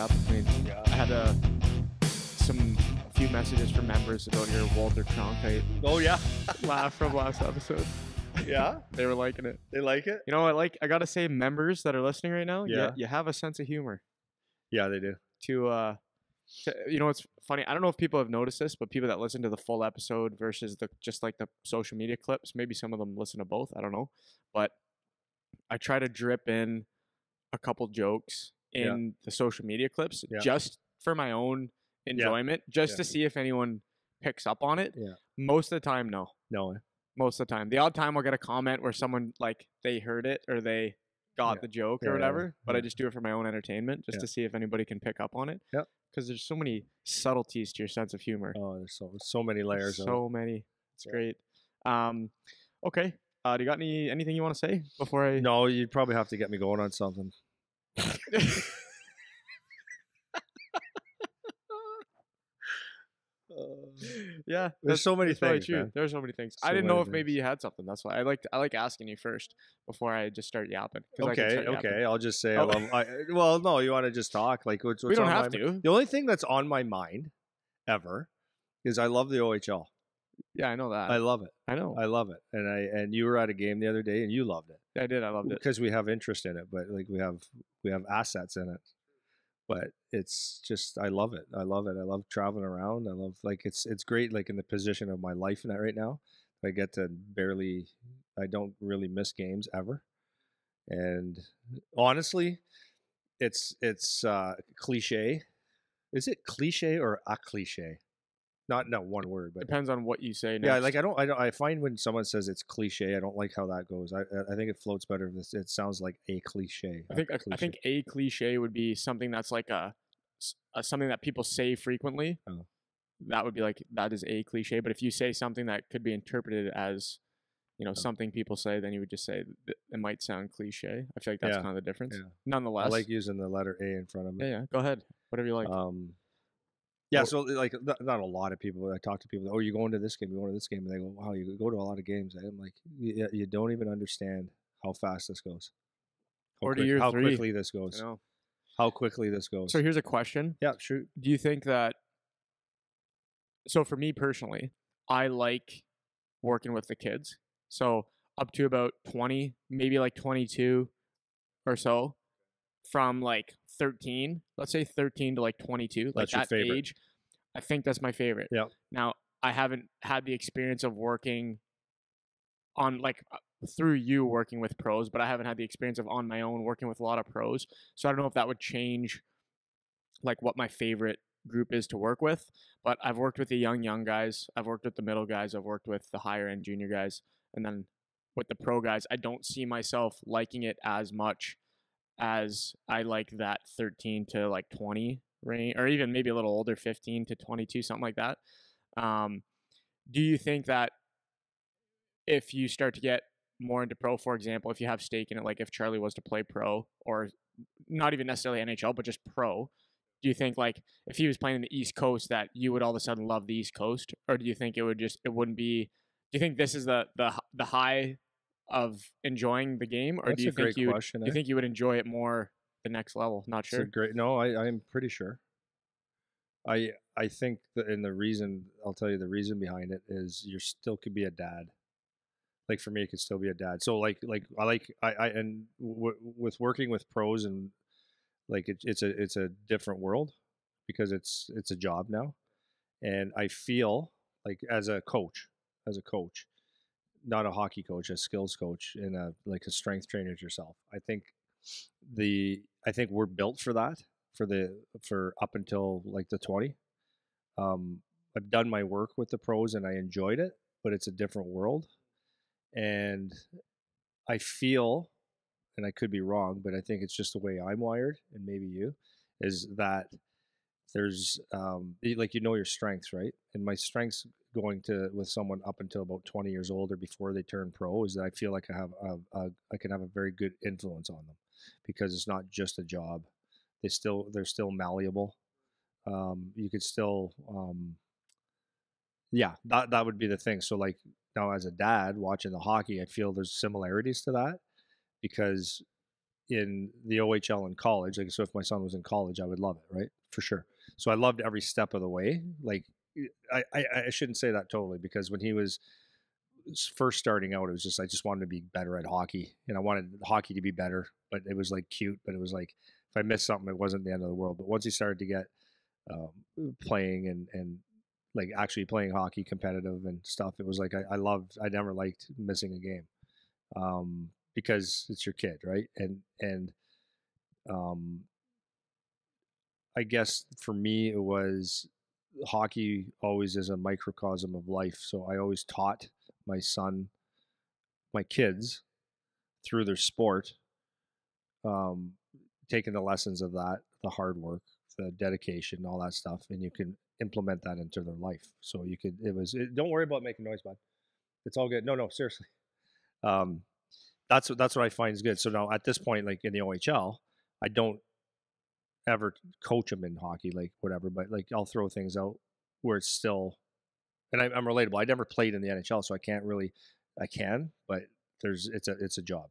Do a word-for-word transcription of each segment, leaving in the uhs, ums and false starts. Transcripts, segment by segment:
app. I mean, Yeah. I had a some a few messages from members about your Walter Cronkite Oh yeah. laugh from last episode. Yeah. They were liking it. They like it. You know, I like. I gotta say, members that are listening right now, Yeah. you, you have a sense of humor. Yeah, they do. To uh, to, you know, it's funny. I don't know if people have noticed this, but people that listen to the full episode versus the just like the social media clips, maybe some of them listen to both. I don't know, but I try to drip in a couple jokes in Yeah. the social media clips Yeah. just for my own enjoyment, just Yeah. to see if anyone picks up on it. Yeah. Most of the time, no. No. Most of the time. The odd time I'll get a comment where someone like they heard it or they got Yeah. the joke Yeah, or yeah, whatever, but I yeah. just do it for my own entertainment just Yeah. to see if anybody can pick up on it. Yep. Because there's so many subtleties to your sense of humor. Oh, there's so so many layers. of it. So many. It's Yeah. great. Um, okay. Uh, do you got any anything you want to say before I? No, you'd probably have to get me going on something. Yeah, There's so many that's probably things, true. man. There's so many things. I So didn't know many if maybe things. you had something. That's why I like I like asking you first before I just start yapping. 'cause I can Okay, start yapping. okay. I'll just say Oh. I love. I, well, no, you want to just talk like what's, We what's don't on have my, to. The only thing that's on my mind ever is I love the O H L. Yeah, I know that. I I, love it. know. I love it. And I and you were at a game the other day and you loved it I did. I loved it. because we have interest in it, but like we have we have assets in it. But it's just I love it. I love it. I love traveling around. I love like it's it's great like in the position of my life in that right now. I get to barely I don't really miss games ever. And honestly, it's it's uh cliche. Is it cliche or a cliche? Not not one word, but Depends on what you say. Next. yeah, like I don't, I don't, I find when someone says it's cliche, I don't like how that goes. I, I think it floats better if this, it sounds like a cliche. I a think a, I cliche. think a cliche would be something that's like a, s- a something that people say frequently. Oh. That would be like that is a cliche. But if you say something that could be interpreted as, you know, Oh. something people say, then you would just say th- it might sound cliche. I feel like that's Yeah, kind of the difference. yeah. Nonetheless, I like using the letter A in front of yeah, it. yeah. Go ahead. Whatever you like. Um, yeah, Well- so like not, not a lot of people. I talk to people. Oh, you going to this game? You going to this game? And they go, "Wow, you go to a lot of games." I'm like, you, you don't even understand how fast this goes. How, Or to quick- year how three. quickly this You goes. know. How quickly this goes. So here's a question. yeah, shoot. Do you think that so for me personally, I like working with the kids. So up to about twenty, maybe like twenty-two or so, from like thirteen, let's say thirteen to like twenty-two, like That's your that favorite. age. I think that's my favorite. Yeah. Now, I haven't had the experience of working on like uh, through you working with pros, but I haven't had the experience of on my own working with a lot of pros. So I don't know if that would change like what my favorite group is to work with. But I've worked with the young young guys, I've worked with the middle guys, I've worked with the higher end junior guys, and then with the pro guys, I don't see myself liking it as much as I like that thirteen to like twenty range, or even maybe a little older, fifteen to twenty-two, something like that. Um, do you think that if you start to get more into pro, for example, if you have stake in it, like if Charlie was to play pro, or not even necessarily N H L, but just pro, do you think like if he was playing in the East Coast that you would all of a sudden love the East Coast, or do you think it would just it wouldn't be? Do you think this is the the the high of enjoying the game, or That's do you a great think you would, question, do you eh? think you would enjoy it more the next level? Not It's sure. a great. No, I I'm pretty sure. I I think that, and the reason I'll tell you the reason behind it is you still could be a dad. Like for me, it could still be a dad. So like like I like I I and w- with working with pros and like it, it's a it's a different world because it's it's a job now, and I feel like as a coach, as a coach, not a hockey coach, a skills coach, and a like a strength trainer yourself. I think the I think we're built for that for the for up until like the twenty. Um, I've done my work with the pros and I enjoyed it, but it's a different world, and I feel, and I could be wrong, but I think it's just the way I'm wired, and maybe you, is that there's um y- like you know your strengths, right? And my strengths going to with someone up until about twenty years old or before they turn pro is that I feel like I have a, a I can have a very good influence on them because it's not just a job. They still they're still malleable. Um, you could still um, yeah, that that would be the thing. So like now as a dad watching the hockey, I feel there's similarities to that because in the O H L in college. Like, so if my son was in college, I would love it, right? For sure. So I loved every step of the way. Like, I, I, I shouldn't say that totally, because when he was first starting out, it was just, I just wanted to be better at hockey, and I wanted hockey to be better, but it was like cute, but it was like, if I missed something, it wasn't the end of the world. But once he started to get um, playing and, and like actually playing hockey competitive and stuff, it was like, I, I loved, I never liked missing a game. Um, because it's your kid, right? And, and, um, I guess for me, it was, hockey always is a microcosm of life. So I always taught my son, my kids, through their sport, um, taking the lessons of that, the hard work, the dedication, all that stuff, and you can implement that into their life. So you could, it was, it, don't worry about making noise, bud. It's all good. No, no, seriously. Um, that's what that's what I find is good. So now at this point, like in the O H L, I don't ever coach them in hockey, like whatever, but like I'll throw things out where it's still, and I, I'm relatable. I never played in the N H L, so I can't really, I can, but there's, it's a, it's a job.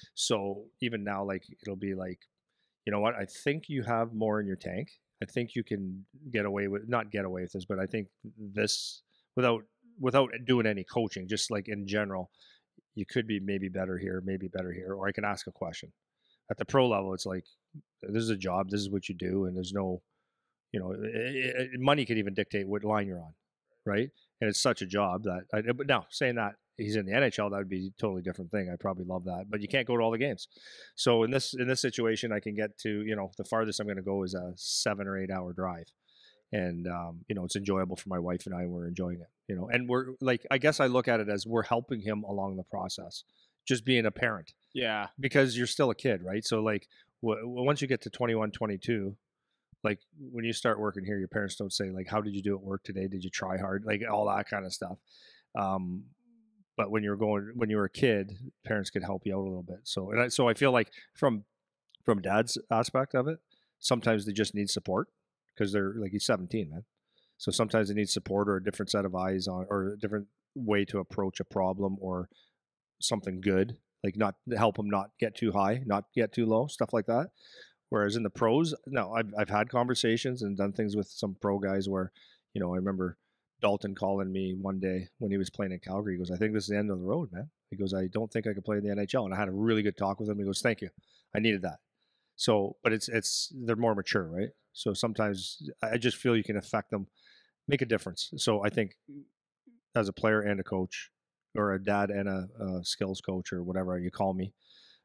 So even now, like it'll be like, you know what? I think you have more in your tank. I think you can get away with, not get away with this, but I think this, without without doing any coaching, just like in general, you could be maybe better here, maybe better here, or I can ask a question. At the pro level, it's like, this is a job, this is what you do, and there's no, you know, it, it, money could even dictate what line you're on, right? And it's such a job that, I, but now saying that he's in the N H L, that would be a totally different thing. I probably love that, but you can't go to all the games. So in this in this situation, I can get to, you know, the farthest I'm going to go is a seven or eight hour drive, and um, you know, it's enjoyable for my wife and I. We're enjoying it, you know, and we're like, I guess I look at it as we're helping him along the process, just being a parent. Yeah, because you're still a kid, right? So like, w- once you get to twenty-one, twenty-two, like when you start working here, your parents don't say like, how did you do at work today? Did you try hard? Like all that kind of stuff. Um, but when you're going, when you were a kid, parents could help you out a little bit. So, and I, so I feel like from, from dad's aspect of it, sometimes they just need support because they're like, he's seventeen, man. So sometimes they need support or a different set of eyes on, or a different way to approach a problem or something good, like not help them not get too high, not get too low, stuff like that. Whereas in the pros, no, I've, I've had conversations and done things with some pro guys where, you know, I remember Dalton calling me one day when he was playing in Calgary. He goes, I think this is the end of the road, man. He goes, I don't think I could play in the N H L. And I had a really good talk with him. He goes, thank you. I needed that. So, but it's, it's, they're more mature, right? So sometimes I just feel you can affect them, make a difference. So I think as a player and a coach, or a dad and a, a skills coach, or whatever you call me,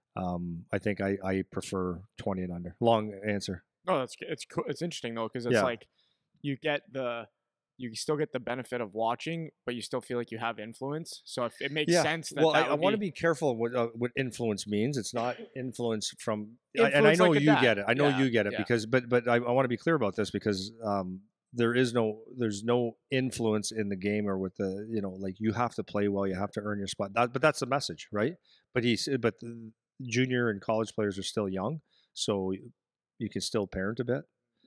um, I think I, I prefer twenty and under. Long answer. no, that's it's cool. It's interesting though, because it's Yeah. like you get the you still get the benefit of watching, but you still feel like you have influence. So if it makes Yeah. sense that Well, that I, I would want to be be careful what uh, what influence means. It's not influence from, I- and I influence know like a you dad. get it. I know Yeah, you get it yeah. because, but but I, I want to be clear about this because um, there is no, there's no influence in the game or with the, you know, like you have to play well, you have to earn your spot. That, but that's the message, right? But he's, but the junior and college players are still young, so you can still parent a bit.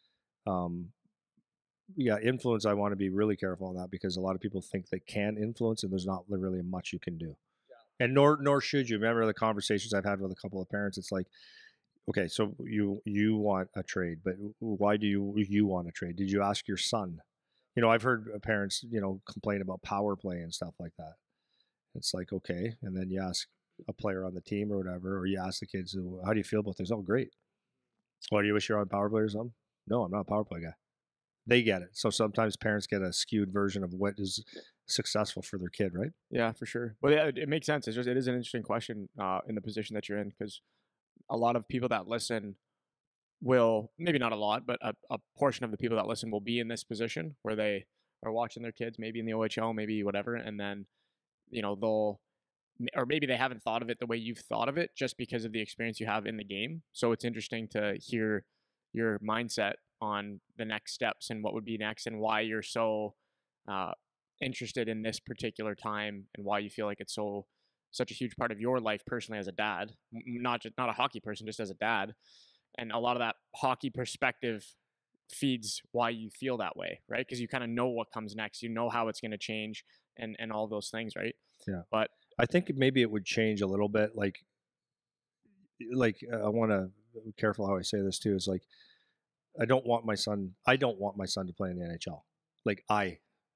Um, yeah, influence. I want to be really careful on that because a lot of people think they can influence, and there's not really much you can do. And nor nor should you. Remember the conversations I've had with a couple of parents. It's like, okay, so you you want a trade, but why do you you want a trade? Did you ask your son? You know, I've heard parents, you know, complain about power play and stuff like that. It's like, okay, and then you ask a player on the team or whatever, or you ask the kids, how do you feel about this? Oh, great. Well, do you wish you're on power play or something? No, I'm not a power play guy. They get it. So sometimes parents get a skewed version of what is successful for their kid, right? Yeah, for sure. But yeah, it, it makes sense. It's just it is an interesting question uh, in the position that you're in, because a lot of people that listen will, maybe not a lot, but a, a portion of the people that listen will be in this position where they are watching their kids, maybe in the O H L, maybe whatever, and then you know they'll, or maybe they haven't thought of it the way you've thought of it just because of the experience you have in the game. So it's interesting to hear your mindset on the next steps and what would be next and why you're so uh, interested in this particular time and why you feel like it's so such a huge part of your life personally as a dad, not just not a hockey person, just as a dad. And a lot of that hockey perspective feeds why you feel that way, right? Because you kind of know what comes next, you know how it's going to change, and and all those things, right? Yeah. But I think maybe it would change a little bit. Like like I want to be careful how I say this too. Is like I don't want my son. I don't want my son to play in the N H L. Like I,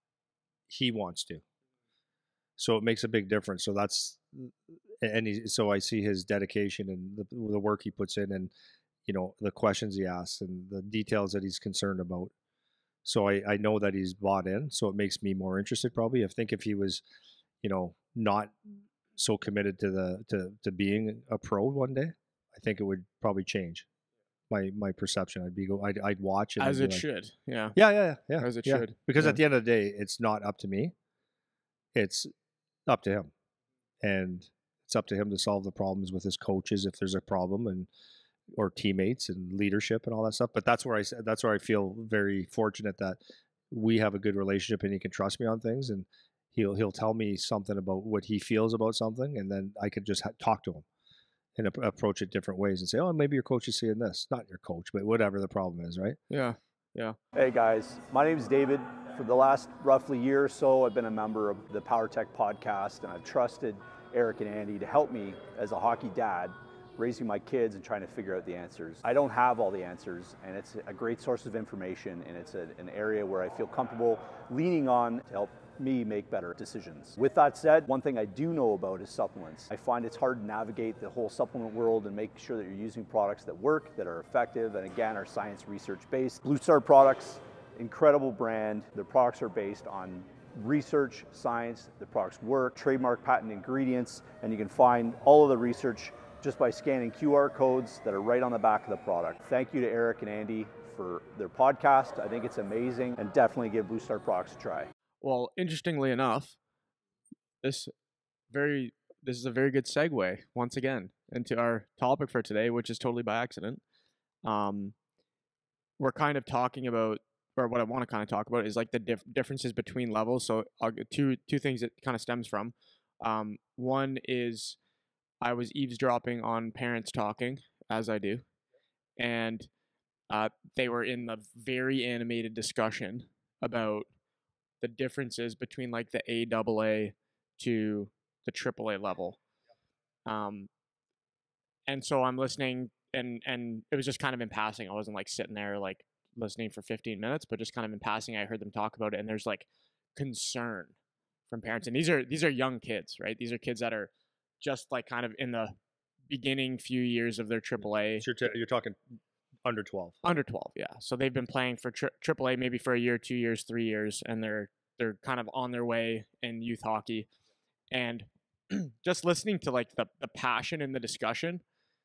he wants to. So it makes a big difference. So that's and he, so I see his dedication and the, the work he puts in, and you know the questions he asks and the details that he's concerned about. So I, I know that he's bought in. So it makes me more interested. Probably, I think if he was, you know, not so committed to the to to being a pro one day, I think it would probably change my my perception. I'd be go I'd I'd watch and As I'd be it like, should. Yeah. yeah, yeah, yeah, As it yeah. should. Because Yeah. at the end of the day, it's not up to me. It's up to him, and it's up to him to solve the problems with his coaches if there's a problem, and or teammates and leadership and all that stuff. But that's where I s- that's where I feel very fortunate that we have a good relationship and he can trust me on things, and he'll he'll tell me something about what he feels about something, and then I could just ha- talk to him and ap- approach it different ways and say, oh, maybe your coach is seeing this, not your coach, but whatever the problem is, right? Yeah. Yeah. Hey guys, my name is David. For the last roughly year or so, I've been a member of the PowerTech podcast, and I've trusted Eric and Andy to help me as a hockey dad, raising my kids and trying to figure out the answers. I don't have all the answers, and it's a great source of information, and it's a, an area where I feel comfortable leaning on to help me make better decisions. With that said, one thing I do know about is supplements. I find it's hard to navigate the whole supplement world and make sure that you're using products that work, that are effective, and again, are science research based. Blue Star Products, incredible brand. Their products are based on research, science. The products work, trademark patent ingredients, and you can find all of the research just by scanning Q R codes that are right on the back of the product. Thank you to Eric and Andy for their podcast. I think it's amazing, and definitely give Blue Star Products a try. Well, interestingly enough, this very this is a very good segue once again into our topic for today, which is totally by accident. Um, we're kind of talking about, or what I want to kind of talk about is like the dif- differences between levels. So I'll get two two things that kind of stems from. Um, one is I was eavesdropping on parents talking, as I do, and uh, they were in the very animated discussion about the differences between like the A A A to the triple A level. Um, and so I'm listening, and and it was just kind of in passing. I wasn't like sitting there like listening for fifteen minutes, but just kind of in passing, I heard them talk about it, and there's like concern from parents, and these are these are young kids, right? These are kids that are just like kind of in the beginning few years of their triple A. So you're, t- you're talking under twelve. Under twelve, yeah. So they've been playing for tri- triple A maybe for a year, two years, three years, and they're they're kind of on their way in youth hockey. And just listening to like the the passion in the discussion,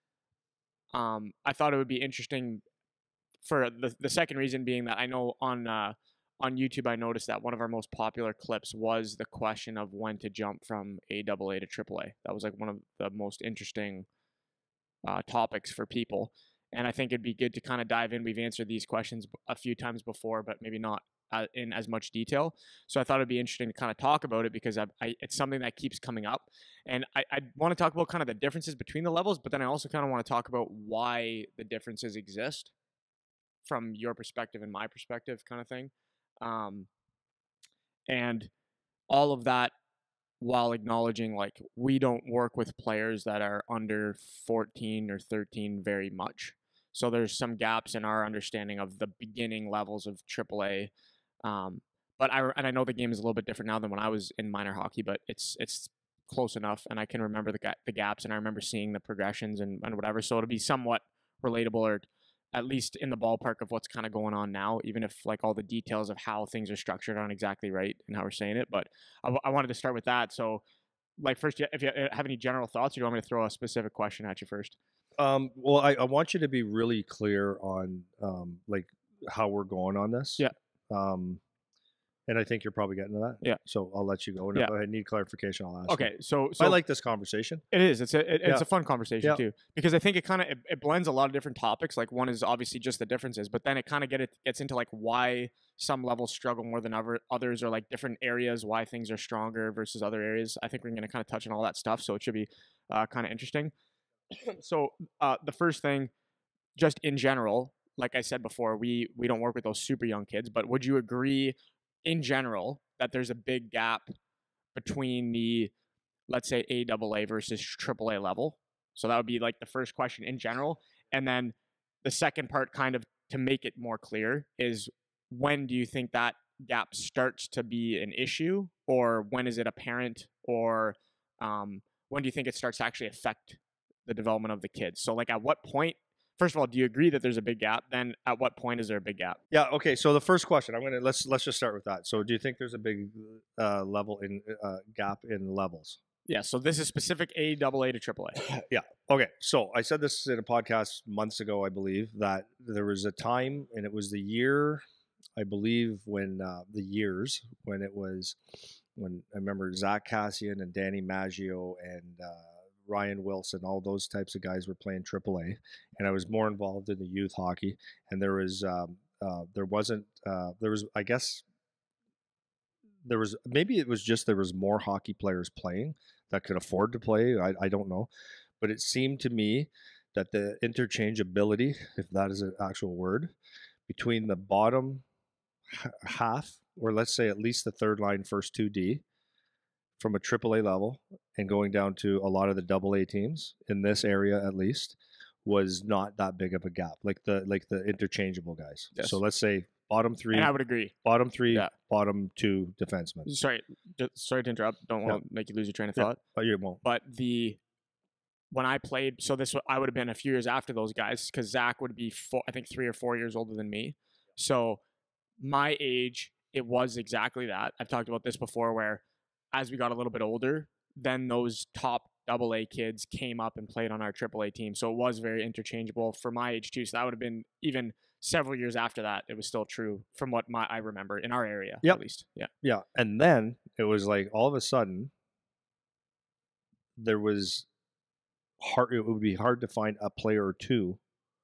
um, I thought it would be interesting for the the second reason being that I know on uh, on YouTube I noticed that one of our most popular clips was the question of when to jump from A A A to triple A. That was like one of the most interesting uh, topics for people. And I think it'd be good to kind of dive in. We've answered these questions a few times before, but maybe not uh, in as much detail. So I thought it'd be interesting to kind of talk about it because I, I, it's something that keeps coming up. And I, I want to talk about kind of the differences between the levels, but then I also kind of want to talk about why the differences exist from your perspective and my perspective kind of thing. Um, and all of that while acknowledging like we don't work with players that are under fourteen or thirteen very much. So there's some gaps in our understanding of the beginning levels of triple A. Um, but I and I know the game is a little bit different now than when I was in minor hockey, but it's it's close enough, and I can remember the ga- the gaps, and I remember seeing the progressions and, and whatever. So it'll be somewhat relatable, or at least in the ballpark of what's kind of going on now, even if like all the details of how things are structured aren't exactly right and how we're saying it. But I, w- I wanted to start with that. So, like, first, if you have any general thoughts, or do you want me to throw a specific question at you first? Um, well, I, I want you to be really clear on um, like how we're going on this. Yeah. Um, and I think you're probably getting to that. Yeah. So I'll let you go. And Yeah. if I need clarification, I'll ask. you. Okay, so so I like this conversation. it is. It's a it, Yeah. it's a fun conversation Yeah. too, because I think it kind of it, it blends a lot of different topics. Like one is obviously just the differences, but then it kind of get it gets into like why some levels struggle more than other others, or like different areas why things are stronger versus other areas. I think we're going to kind of touch on all that stuff, so it should be uh, kind of interesting. So uh, the first thing, just in general, like I said before, we we don't work with those super young kids, but would you agree in general that there's a big gap between the, let's say, A A A versus triple A level? So that would be like the first question in general. And then the second part, kind of to make it more clear, is when do you think that gap starts to be an issue, or when is it apparent, or um, when do you think it starts to actually affect the development of the kids? So like at what point, first of all, do you agree that there's a big gap? Then at what point is there a big gap? Yeah. Okay. So the first question, I'm gonna let's let's just start with that. So do you think there's a big uh, level in uh, gap in levels? Yeah. So this is specific A, double A to triple A. Yeah. Okay. So I said this in a podcast months ago, I believe, that there was a time, and it was the year, I believe, when uh, the years when it was when I remember Zach Cassian and Danny Maggio and uh, Ryan Wilson, all those types of guys were playing triple A, and I was more involved in the youth hockey. And there was um, uh, there wasn't uh, there was I guess there was maybe it was just there was more hockey players playing that could afford to play. I, I don't know, but it seemed to me that the interchangeability, if that is an actual word, between the bottom h- half, or let's say at least the third line, first two D, from a triple A level and going down to a lot of the double A teams in this area at least, was not that big of a gap. Like the like the interchangeable guys. Yes. So let's say bottom three, And I would agree. bottom three, Yeah. bottom two defensemen. Sorry, just, sorry to interrupt. Don't want to make you lose your train of thought. But you won't. But the when I played, so this I would have been a few years after those guys, because Zach would be four, I think three or four years older than me. So my age, it was exactly that. I've talked about this before, where as we got a little bit older, then those top double A kids came up and played on our triple A team. So it was very interchangeable for my age too. So that would have been even several years after that. It was still true from what my I remember in our area, Yep. at least. Yeah. Yeah. And then it was like all of a sudden there was hard it would be hard to find a player or two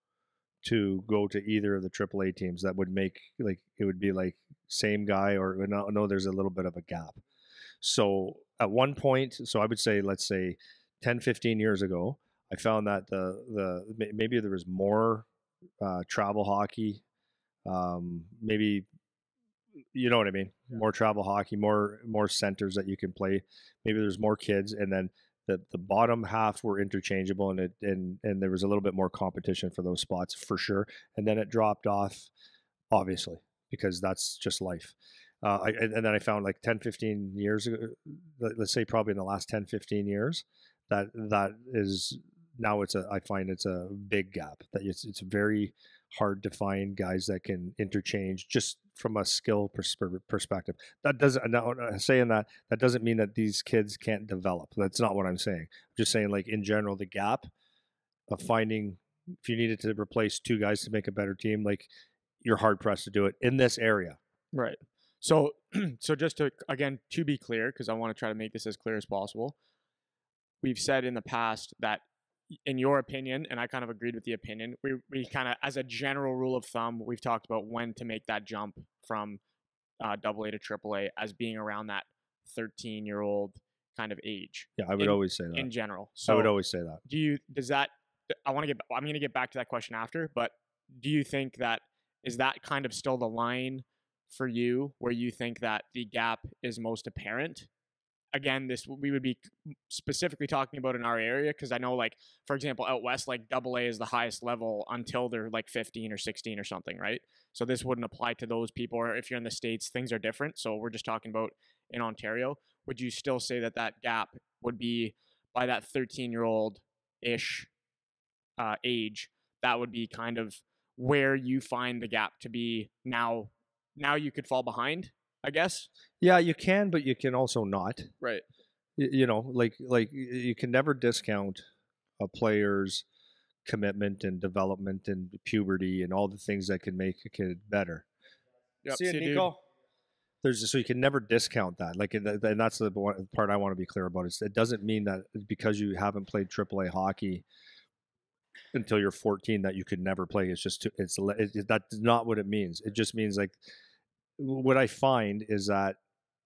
to go to either of the triple A teams that would make, like, it would be like same guy, or no, no there's a little bit of a gap. So at one point, so I would say, let's say ten, fifteen years ago, I found that the the maybe there was more uh, travel hockey, um, maybe, you know what I mean, more travel hockey, more more centers that you can play. Maybe there's more kids, and then the the bottom half were interchangeable, and it and and there was a little bit more competition for those spots for sure. And then it dropped off, obviously, because that's just life. Uh, I, and then I found like ten, fifteen years ago, let's say probably in the last ten, fifteen years, that that is now it's a, I find it's a big gap, that it's, it's very hard to find guys that can interchange just from a skill pers- perspective. That doesn't, now saying that, that doesn't mean that these kids can't develop. That's not what I'm saying. I'm just saying, like, in general, the gap of finding, if you needed to replace two guys to make a better team, like, you're hard pressed to do it in this area. Right. So, so just to, again, to be clear, because I want to try to make this as clear as possible, we've said in the past that, in your opinion, and I kind of agreed with the opinion, we, we kind of, as a general rule of thumb, we've talked about when to make that jump from uh, double A to triple A as being around that thirteen-year-old kind of age. Yeah, I would in, always say that. in general. So I would always say that. Do you, does that, I want to get, I'm going to get back to that question after, but do you think that, is that kind of still the line for you where you think that the gap is most apparent? Again, this we would be specifically talking about in our area, because I know, like, for example, out west, like double A is the highest level until they're like fifteen or sixteen or something, right? So this wouldn't apply to those people. Or if you're in the States, things are different. So we're just talking about in Ontario. Would you still say that that gap would be by that thirteen-year-old-ish uh, age? That would be kind of where you find the gap to be now. Now you could fall behind, I guess. Yeah, you can, but you can also not. Right. You, you know, like like you can never discount a player's commitment and development and puberty and all the things that can make a kid better. Yep. See it, See, dude. Nico? There's so you can never discount that. Like, and that's the part I want to be clear about. Is it doesn't mean that because you haven't played triple A hockey until you're fourteen that you could never play. It's just it's it, that's not what it means. It just means, like, what I find is that.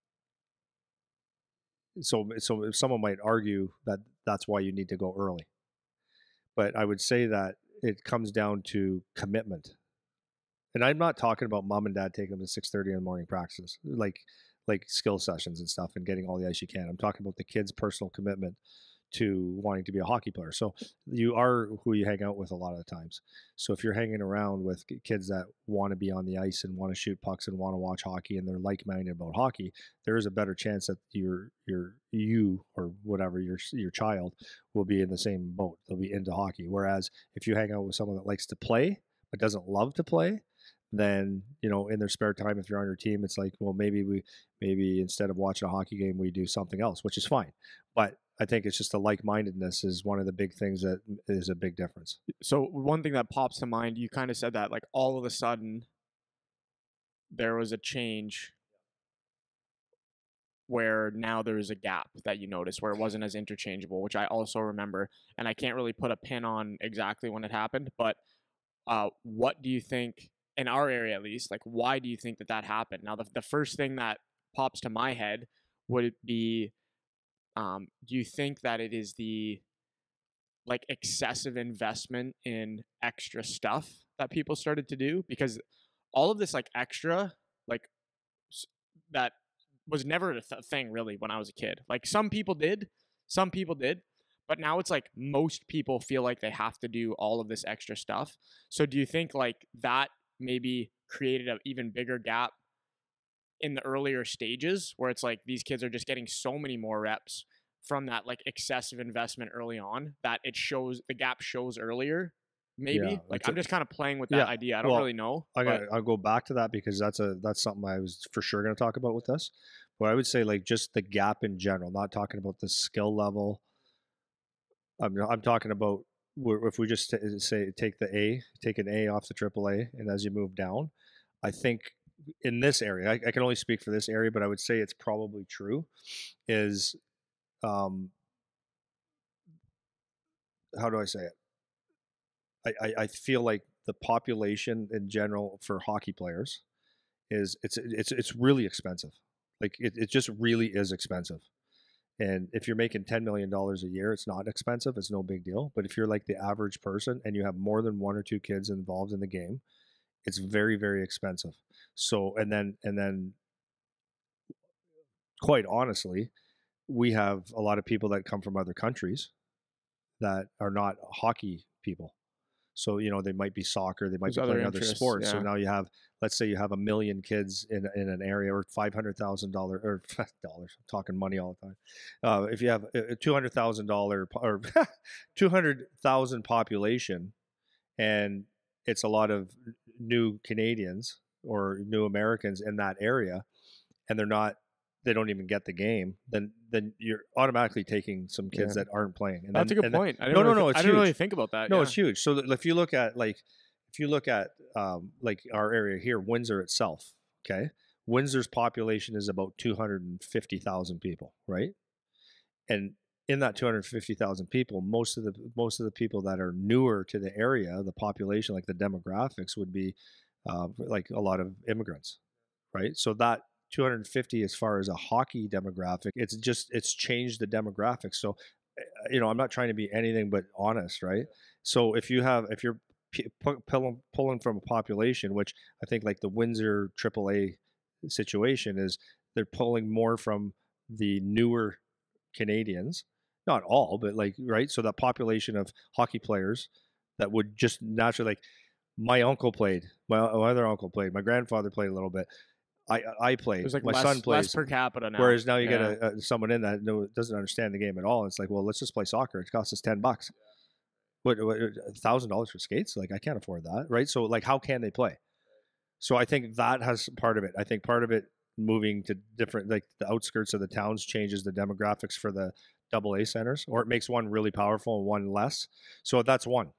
So, so someone might argue that that's why you need to go early, but I would say that it comes down to commitment. And I'm not talking about mom and dad taking them to six thirty in the morning practices, like like skill sessions and stuff, and getting all the ice you can. I'm talking about the kid's personal commitment to wanting to be a hockey player. So you are who you hang out with a lot of the times. So if you're hanging around with kids that want to be on the ice and want to shoot pucks and want to watch hockey and they're like-minded about hockey, there is a better chance that your your you or whatever your your child will be in the same boat. They'll be into hockey. Whereas if you hang out with someone that likes to play but doesn't love to play, then, you know, in their spare time, if you're on your team, it's like, well, maybe we, maybe instead of watching a hockey game, we do something else, which is fine. But I think it's just the like-mindedness is one of the big things that is a big difference. So one thing that pops to mind, you kind of said that like all of a sudden there was a change where now there is a gap that you noticed where it wasn't as interchangeable, which I also remember. And I can't really put a pin on exactly when it happened, but uh, what do you think, in our area at least, like why do you think that that happened? Now, the, the first thing that pops to my head would be, um, do you think that it is the like excessive investment in extra stuff that people started to do? Because all of this like extra, like s- that was never a th- thing really when I was a kid. Like some people did, some people did, but now it's like most people feel like they have to do all of this extra stuff. So do you think like that maybe created an even bigger gap in the earlier stages where it's like these kids are just getting so many more reps from that like excessive investment early on that it shows the gap shows earlier maybe? Yeah, Like that's I'm a- just kind of playing with that yeah, idea. I don't well, really know. I but- got I'll go back to that because that's a that's something I was for sure going to talk about with this. But I would say like just the gap in general, not talking about the skill level. I'm I'm talking about where if we just t- say take the A, take an A off the triple A, and as you move down, I think in this area, I, I can only speak for this area, but I would say it's probably true. Is um, how do I say it? I, I, I feel like the population in general for hockey players is it's it's it's really expensive. Like it, it just really is expensive. And if you're making ten million dollars a year, it's not expensive. It's no big deal. But if you're like the average person and you have more than one or two kids involved in the game, it's very, very expensive. So, and then, and then quite honestly, we have a lot of people that come from other countries that are not hockey people. So, you know, they might be soccer, they might There's be other playing other interests, sports. So yeah. now you have, let's say you have a million kids in in an area or five hundred thousand dollars or dollars, I'm talking money all the time. Uh, if you have a two hundred thousand dollars or two hundred thousand population and it's a lot of new Canadians or new Americans in that area and they're not, they don't even get the game, then then you're automatically taking some kids Yeah. that aren't playing. And That's then, a good and then- point. I didn't no, really no, no, thi- it's I didn't really huge. think about that. No, yeah. it's huge. So that if you look at like, if you look at um, like our area here, Windsor itself, okay, Windsor's population is about two hundred fifty thousand people, right? And in that two hundred fifty thousand people, most of the most of the people that are newer to the area, the population, like the demographics, would be uh, like a lot of immigrants, right? So that two hundred fifty, as far as a hockey demographic, it's just it's changed the demographics. So, you know, I'm not trying to be anything but honest, right? So if you have if you're p- pulling pulling from a population, which I think like the Windsor triple A situation is, they're pulling more from the newer Canadians, not all, but like, right? So that population of hockey players that would just naturally, like my uncle played, my, my other uncle played, my grandfather played a little bit. I I played, There's like my less, son less plays. per capita now. Whereas now you Yeah. get a, a someone in that no, doesn't understand the game at all. It's like, well, let's just play soccer. It costs us ten bucks. What, what a thousand dollars for skates? Like I can't afford that, right? So like, how can they play? So I think that has part of it. I think part of it moving to different, like the outskirts of the towns changes the demographics for the double A centers, or it makes one really powerful and one less. So that's one.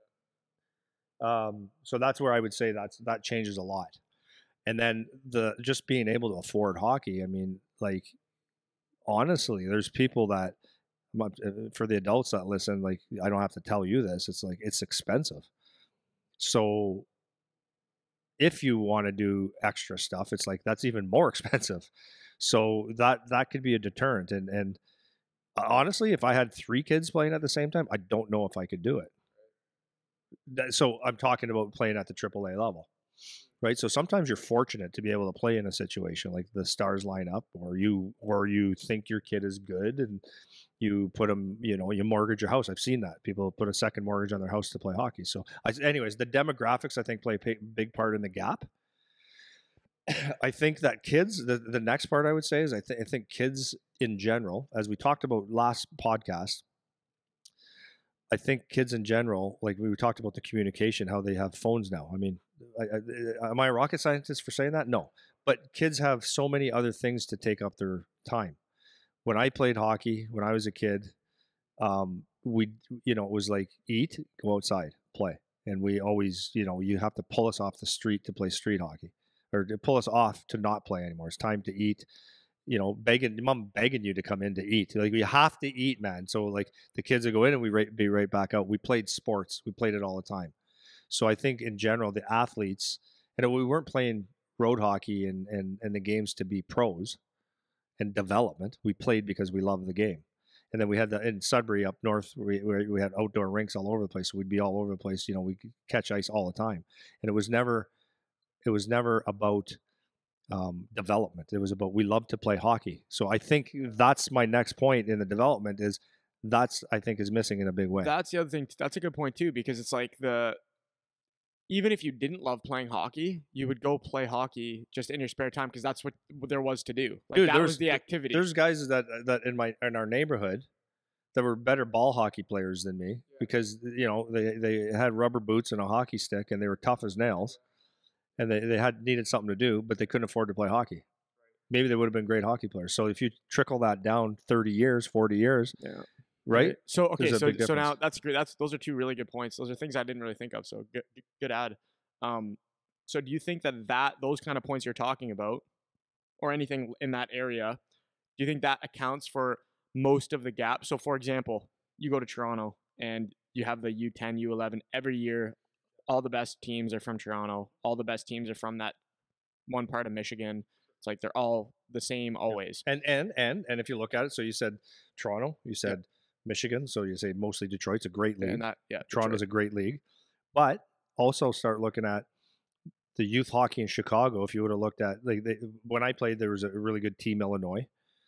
Um, so that's where I would say that's that changes a lot. And then the just being able to afford hockey. I mean, like honestly, there's people that for the adults that listen, like I don't have to tell you this. It's like it's expensive. So if you want to do extra stuff, it's like that's even more expensive. So that that could be a deterrent. And and honestly, if I had three kids playing at the same time, I don't know if I could do it. So I'm talking about playing at the triple A level, right? So sometimes you're fortunate to be able to play in a situation like the stars line up, or you or you think your kid is good and you put them, you know, you mortgage your house. I've seen that people put a second mortgage on their house to play hockey. So, I, anyways, the demographics I think play a big part in the gap. I think that kids, the, the next part I would say is I, th- I think kids in general, as we talked about last podcast, I think kids in general, like we talked about the communication, how they have phones now. I mean, I, I, am I a rocket scientist for saying that? No. But kids have so many other things to take up their time. When I played hockey, when I was a kid, um, we, you know, it was like eat, go outside, play. And we always, you know, you have to pull us off the street to play street hockey, or to pull us off to not play anymore. It's time to eat. You know, begging mom begging you to come in to eat. Like, we have to eat, man. So like the kids would go in and we right, be right back out. We played sports. We played it all the time. So I think in general, the athletes, and we weren't playing road hockey and, and, and the games to be pros and development. We played because we loved the game. And then we had the, in Sudbury up north, we, we had outdoor rinks all over the place. So we'd be all over the place. You know, we could catch ice all the time. And it was never, it was never about um, development. It was about, we love to play hockey. So I think that's my next point in the development is that's, I think, is missing in a big way. That's the other thing. That's a good point too, because it's like the, even if you didn't love playing hockey, you would go play hockey just in your spare time because that's what, what there was to do. Like, Dude, that was the activity. There's guys that that in my in our neighborhood that were better ball hockey players than me, yeah, because you know they, they had rubber boots and a hockey stick and they were tough as nails, and they, they had needed something to do, but they couldn't afford to play hockey. Maybe they would have been great hockey players. So if you trickle that down thirty years, forty years, yeah. Right? So okay, so so now that's great. That's those are two really good points. Those are things I didn't really think of. So good, good add. Um, so do you think that that those kind of points you're talking about, or anything in that area, do you think that accounts for most of the gap? So for example, you go to Toronto and you have the U ten, U eleven every year. All the best teams are from Toronto. All the best teams are from that one part of Michigan. It's like they're all the same always. Yeah. And and and and if you look at it, so you said Toronto, you said. Yep. Michigan, so you say mostly Detroit's a great league. And that, yeah, Toronto's Detroit. a great league, but also start looking at the youth hockey in Chicago. If you would have looked at, like, they, when I played, there was a really good team, Illinois,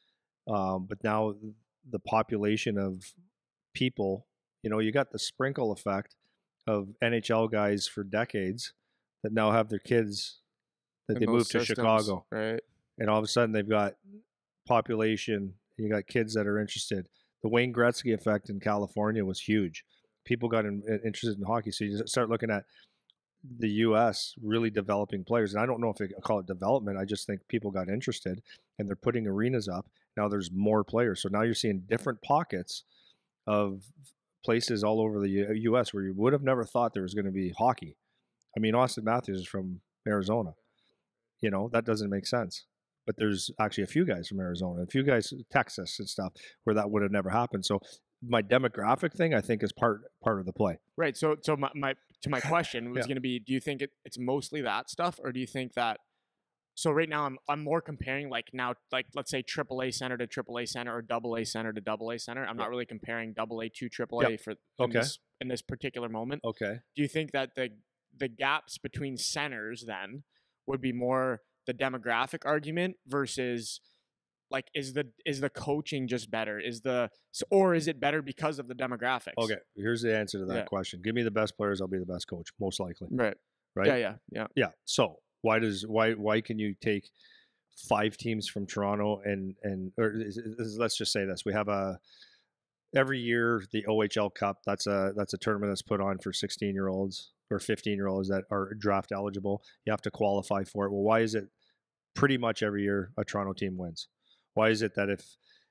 um, but now the population of people, you know, you got the sprinkle effect of N H L guys for decades that now have their kids that in they moved to systems, Chicago, right? And all of a sudden they've got population. You got kids that are interested. The Wayne Gretzky effect in California was huge. People got in, interested in hockey. So you start looking at the U S really developing players. And I don't know if I call it development. I just think people got interested and they're putting arenas up. Now there's more players. So now you're seeing different pockets of places all over the U S where you would have never thought there was going to be hockey. I mean, Austin Matthews is from Arizona. You know, that doesn't make sense. But there's actually a few guys from Arizona, a few guys, Texas and stuff, where that would have never happened. So my demographic thing, I think, is part part of the play. Right. So, so my, my to my question was yeah. going to be: do you think it, it's mostly that stuff, or do you think that? So right now, I'm I'm more comparing like now, like let's say triple A center to triple A center, or double A center to double A center. I'm yep. not really comparing double A to triple A yep. for in okay. this in this particular moment. Okay. Do you think that the the gaps between centers then would be more the demographic argument versus like is the is the coaching just better? Is the or is it better because of the demographics? Okay, here's the answer to that yeah. question. Give me the best players, I'll be the best coach, most likely. Right. Right? Yeah, yeah, yeah. Yeah. So why does why why can you take five teams from Toronto and and or is, is, let's just say this. We have a every year the O H L Cup, that's a that's a tournament that's put on for sixteen year olds or fifteen year olds that are draft eligible. You have to qualify for it. Well, why is it pretty much every year a Toronto team wins? Why is it that if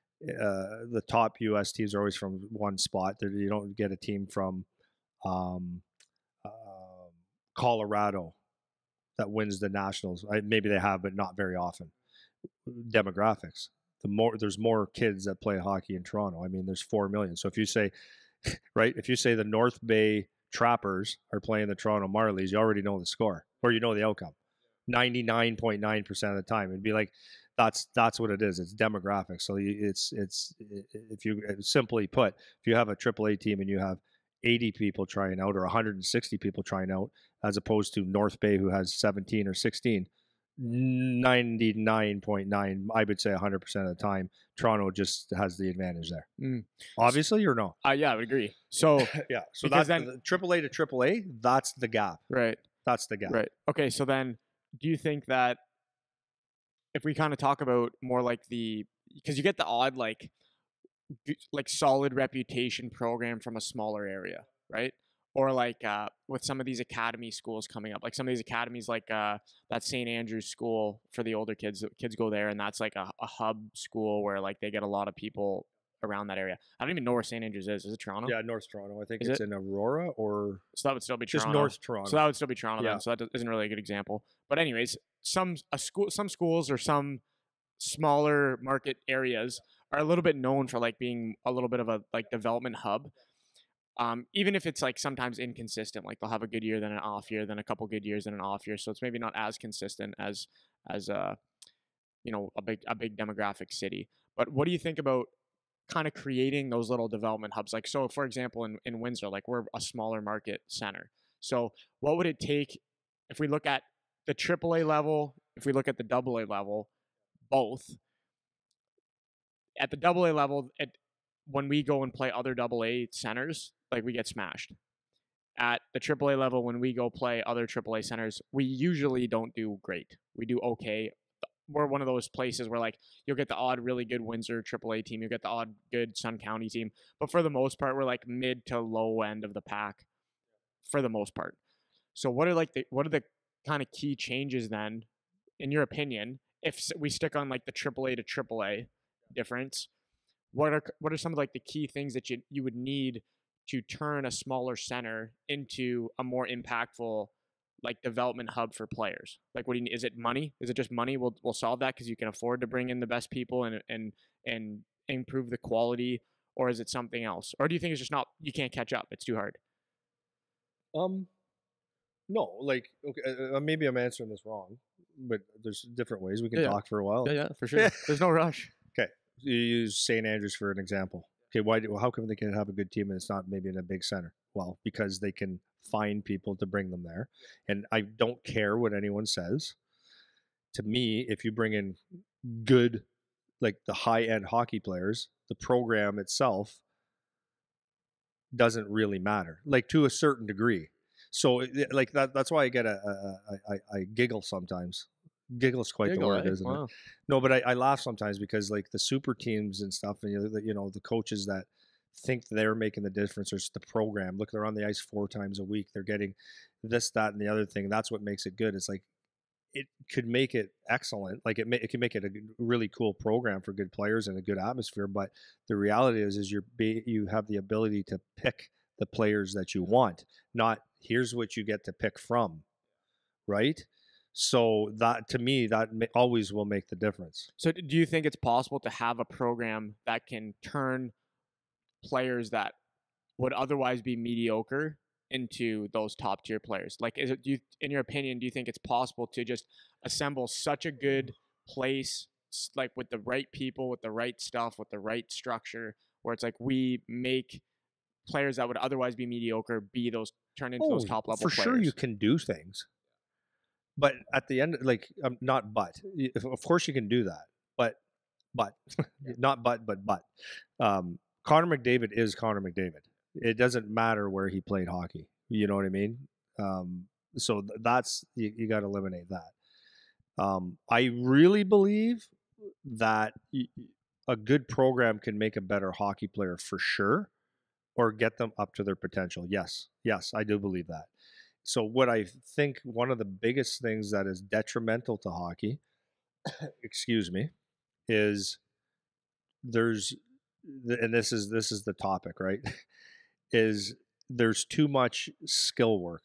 uh, the top U S teams are always from one spot, that you don't get a team from um, uh, Colorado that wins the Nationals? I, maybe they have, but not very often. Demographics. The more there's more kids that play hockey in Toronto. I mean, there's four million. So if you say, right, if you say the North Bay Trappers are playing the Toronto Marlies, you already know the score or you know the outcome. ninety-nine point nine percent of the time. It'd be like, that's that's what it is. It's demographics. So you, it's it's if you simply put, if you have a triple A team and you have eighty people trying out or one hundred sixty people trying out, as opposed to North Bay, who has seventeen or sixteen. ninety-nine point nine, I would say one hundred percent of the time, Toronto just has the advantage there. Mm. Obviously, or no? Uh, yeah, I would agree. So yeah, so because that's then the, triple A to triple A. That's the gap. right, That's the gap. right. Okay, so then do you think that if we kind of talk about more like the, because you get the odd like like solid reputation program from a smaller area, right? Or like uh, with some of these academy schools coming up, like some of these academies, like uh, that Saint Andrew's school for the older kids. Kids go there, and that's like a, a hub school where like they get a lot of people around that area. I don't even know where Saint Andrews is. Is it Toronto? Yeah, North Toronto. I think Is it's it? in Aurora, or so that would still be just Toronto. North Toronto. So that would still be Toronto Yeah. then. So that isn't really a good example. But anyways, some a school, some schools or some smaller market areas are a little bit known for like being a little bit of a like development hub. Um, even if it's like sometimes inconsistent, like they'll have a good year, then an off year, then a couple good years, then an off year. So it's maybe not as consistent as as a you know a big a big demographic city. But what do you think about kind of creating those little development hubs? Like so, for example, in in Windsor, like we're a smaller market center. So what would it take if we look at the triple A level, if we look at the double A level, both at the double A level, at when we go and play other double A centers, like we get smashed. At the triple A level, when we go play other triple A centers, we usually don't do great. We do okay. We're one of those places where like you'll get the odd really good Windsor triple A team, you'll get the odd good Sun County team, but for the most part, we're like mid to low end of the pack for the most part. So what are like the what are the kind of key changes then, in your opinion, if we stick on like the triple A to triple A difference? What are what are some of like the key things that you you would need to turn a smaller center into a more impactful like development hub for players? Like, what do you need? Is it money? Is it just money? We'll we'll solve that because you can afford to bring in the best people and and and improve the quality, or is it something else? Or do you think it's just not, you can't catch up? It's too hard. Um, no, like okay, uh, maybe I'm answering this wrong, but there's different ways we can Yeah, yeah. talk for a while. Yeah, yeah, for sure. There's no rush. Okay, you use Saint Andrews for an example. Okay, why? Do, well, how come they can have a good team and it's not maybe in a big center? Well, because they can find people to bring them there, and I don't care what anyone says. To me, if you bring in good, like the high-end hockey players, the program itself doesn't really matter, like to a certain degree. So, like that. That's why I get a, a, a I, I giggle sometimes. Giggle is quite Giggle, the word, eh? isn't Wow. it? No, but I, I laugh sometimes because like the super teams and stuff, and you know, the, you know the coaches that think they're making the difference, or it's the program. Look, they're on the ice four times a week. They're getting this, that, and the other thing. That's what makes it good. It's like it could make it excellent. Like it, may, it can make it a really cool program for good players and a good atmosphere. But the reality is, is you're be, you have the ability to pick the players that you want. Not here's what you get to pick from, right? So that to me, that may, always will make the difference. So do you think it's possible to have a program that can turn players that would otherwise be mediocre into those top tier players? Like, is it, do you, in your opinion, do you think it's possible to just assemble such a good place, like with the right people, with the right stuff, with the right structure, where it's like we make players that would otherwise be mediocre be those, turn into oh, those top level for players? sure you can do things, but at the end, like um, not but of course you can do that, but but not but but but um, Connor McDavid is Connor McDavid. It doesn't matter where he played hockey. You know what I mean? Um, so th- that's you, you got to eliminate that. Um, I really believe that y- a good program can make a better hockey player for sure, or get them up to their potential. Yes, yes, I do believe that. So what I think one of the biggest things that is detrimental to hockey, excuse me, is there's, and this is this is the topic, right? Is there's too much skill work.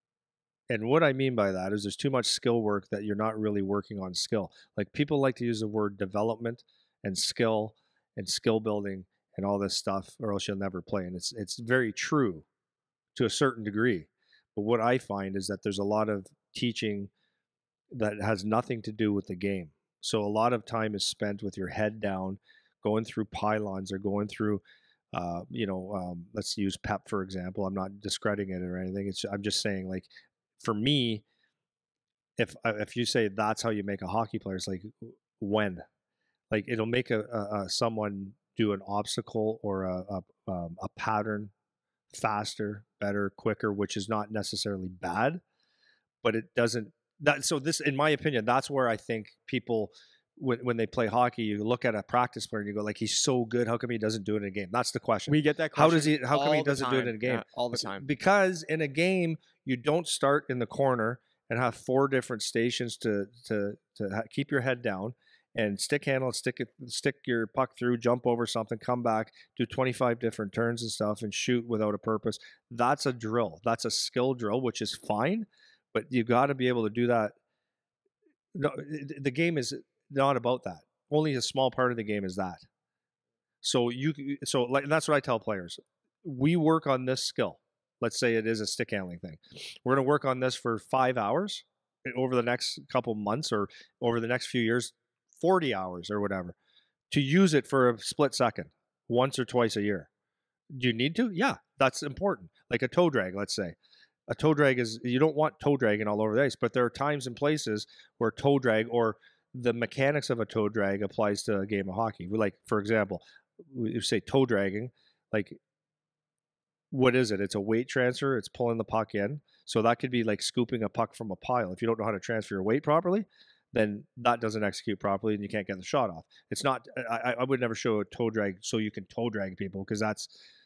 And what I mean by that is there's too much skill work that you're not really working on skill. Like people like to use the word development and skill and skill building and all this stuff, or else you'll never play. And it's it's very true to a certain degree. But what I find is that there's a lot of teaching that has nothing to do with the game. So a lot of time is spent with your head down, going through pylons or going through uh, you know, um, let's use Pep for example. I'm not discrediting it or anything. It's I'm just saying, like, for me, if uh, if you say that's how you make a hockey player, it's like when, like, it'll make a, a, a someone do an obstacle or a a, um, a pattern faster, better, quicker, which is not necessarily bad, but it doesn't that so this in my opinion, that's where I think people when when they play hockey, you look at a practice player and you go, like, he's so good, how come he doesn't do it in a game? That's the question. We get that How question does he how come he all the doesn't do it time. in a game? Yeah, all the time. Because in a game, you don't start in the corner and have four different stations to to to ha- keep your head down and stick handle, stick it, stick your puck through, jump over something, come back, do twenty-five different turns and stuff, and shoot without a purpose. That's a drill. That's a skill drill, which is fine, but you got to be able to do that. No, the game is not about that. Only a small part of the game is that. So you, so like that's what I tell players. We work on this skill. Let's say it is a stick handling thing. We're going to work on this for five hours over the next couple months or over the next few years, forty hours or whatever, to use it for a split second, once or twice a year. Do you need to? Yeah, that's important. Like a toe drag, let's say. A toe drag is, you don't want toe dragging all over the ice, but there are times and places where toe drag or the mechanics of a toe drag applies to a game of hockey. Like, for example, we say toe dragging, like, what is it? It's a weight transfer. It's pulling the puck in. So that could be like scooping a puck from a pile. If you don't know how to transfer your weight properly, then that doesn't execute properly and you can't get the shot off. It's not, I, I would never show a toe drag so you can toe drag people, because that's,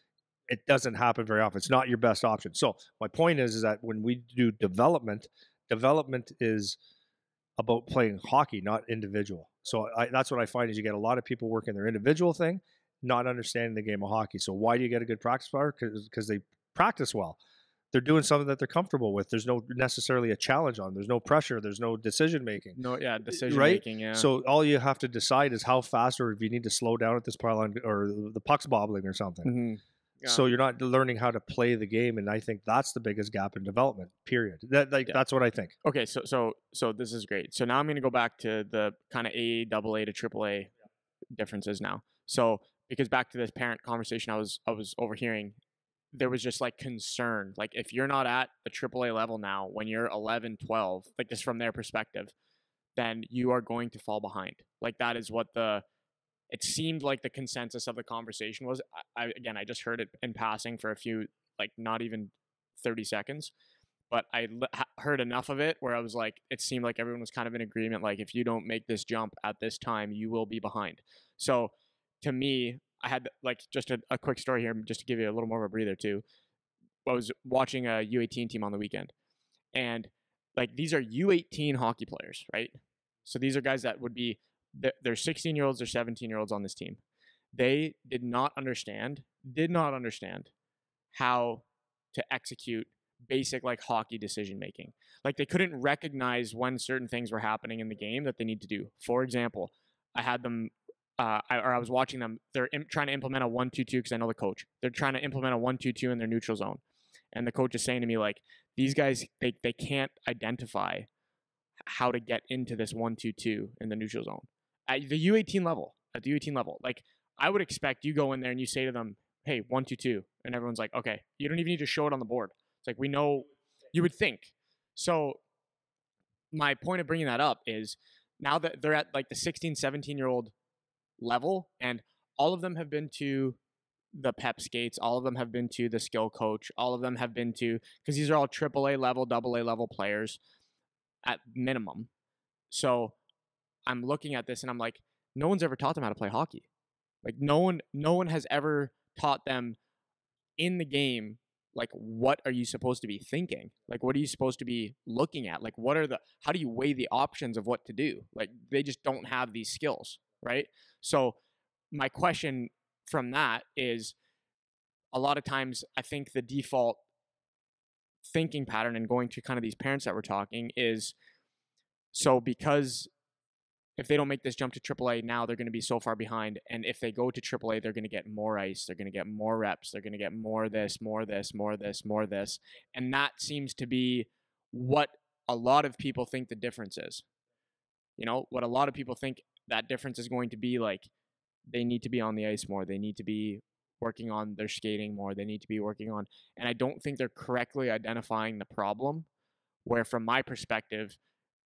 it doesn't happen very often. It's not your best option. So my point is, is that when we do development, development is about playing hockey, not individual. So I, that's what I find is you get a lot of people working their individual thing, not understanding the game of hockey. So why do you get a good practice player? Because they practice well. They're doing something that they're comfortable with. There's no necessarily a challenge on. There's no pressure. There's no decision making. No, yeah, decision right? making. Yeah. So all you have to decide is how fast, or if you need to slow down at this pylon, or the puck's bobbling or something. Mm-hmm. Yeah. So you're not learning how to play the game, and I think that's the biggest gap in development. Period. That like Yeah. that's what I think. Okay, so so so this is great. So now I'm going to go back to the kind of A A, double A to triple A differences now. So because back to this parent conversation I was I was overhearing, there was just like concern. Like if you're not at the triple A level now when you're eleven, twelve, like just from their perspective, then you are going to fall behind. Like that is what the it seemed like the consensus of the conversation was. I, I again, I just heard it in passing for a few, like not even thirty seconds, but I l- heard enough of it where I was like, it seemed like everyone was kind of in agreement. Like if you don't make this jump at this time, you will be behind. So to me, I had like just a, a quick story here, just to give you a little more of a breather too. I was watching a U eighteen team on the weekend, and like these are U eighteen hockey players, right? So these are guys that would be, they're sixteen year olds, they're seventeen year olds on this team. They did not understand, did not understand how to execute basic like hockey decision making. Like they couldn't recognize when certain things were happening in the game that they need to do. For example, I had them, uh, I, or I was watching them. They're im- trying to implement a one two two because I know the coach. They're trying to implement a one two two in their neutral zone, and the coach is saying to me like, these guys they they can't identify how to get into this one two two in the neutral zone at the U eighteen level. At the U eighteen level, like I would expect you go in there and you say to them, "Hey, one two two," and everyone's like, "Okay." You don't even need to show it on the board. It's like we know. You would think. So my point of bringing that up is now that they're at like the sixteen, seventeen year old level, and all of them have been to the pep skates, all of them have been to the skill coach, all of them have been to, because these are all triple A level, double A level players at minimum. So I'm looking at this and I'm like, no one's ever taught them how to play hockey. Like no one, no one has ever taught them in the game, like, what are you supposed to be thinking? Like, what are you supposed to be looking at? Like, what are the, how do you weigh the options of what to do? Like, they just don't have these skills, right? So my question from that is, a lot of times I think the default thinking pattern and going to kind of these parents that we're talking is, so because if they don't make this jump to triple A now, they're going to be so far behind. And if they go to triple A, they're going to get more ice. They're going to get more reps. They're going to get more this, more this, more this, more this. And that seems to be what a lot of people think the difference is. You know, what a lot of people think that difference is going to be like, they need to be on the ice more. They need to be working on their skating more. They need to be working on, and I don't think they're correctly identifying the problem. Where from my perspective,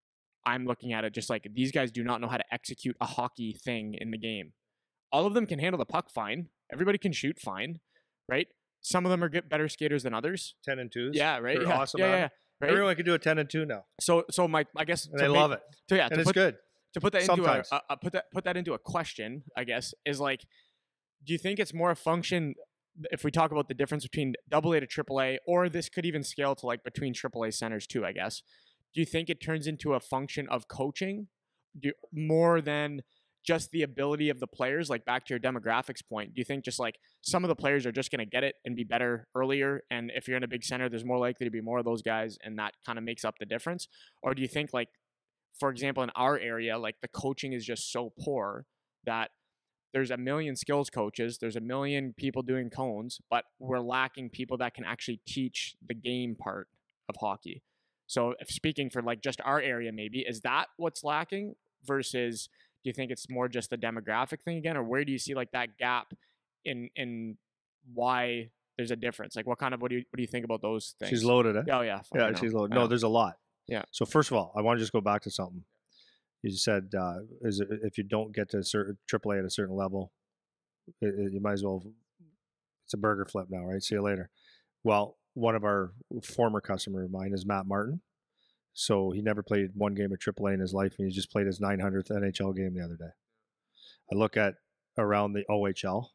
I'm looking at it just like these guys do not know how to execute a hockey thing in the game. All of them can handle the puck fine. Everybody can shoot fine, right? Some of them are get better skaters than others. ten and twos. Yeah, right. They're Yeah, awesome. yeah, at yeah, it. right. Everyone can do a ten and two now, So, so my, I guess, and to I make- love it. So yeah, And to it's put, good. to put that into a, Sometimes. a, a put that put that into a question, I guess, is like, do you think it's more a function if we talk about the difference between double A to triple A, or this could even scale to like between triple A centers too, I guess. Do you think it turns into a function of coaching do, more than just the ability of the players? Like back to your demographics point, do you think just like some of the players are just going to get it and be better earlier? And if you're in a big center, there's more likely to be more of those guys, and that kind of makes up the difference? Or do you think like, for example, in our area, like the coaching is just so poor that there's a million skills coaches, there's a million people doing cones, but we're lacking people that can actually teach the game part of hockey. So if speaking for like just our area, maybe, is that what's lacking versus do you think it's more just the demographic thing again? Or where do you see like that gap in, in why there's a difference? Like what kind of, what do you, what do you think about those things? She's loaded, eh? Oh yeah. Yeah, she's loaded. No, there's a lot. Yeah. So first of all, I want to just go back to something. You said uh, is it, if you don't get to a certain triple A at a certain level, it, it, you might as well. It's a burger flip now, right? See you later. Well, one of our former customer of mine is Matt Martin. So he never played one game of triple A in his life, and he just played his nine hundredth N H L game the other day. I look at around the O H L,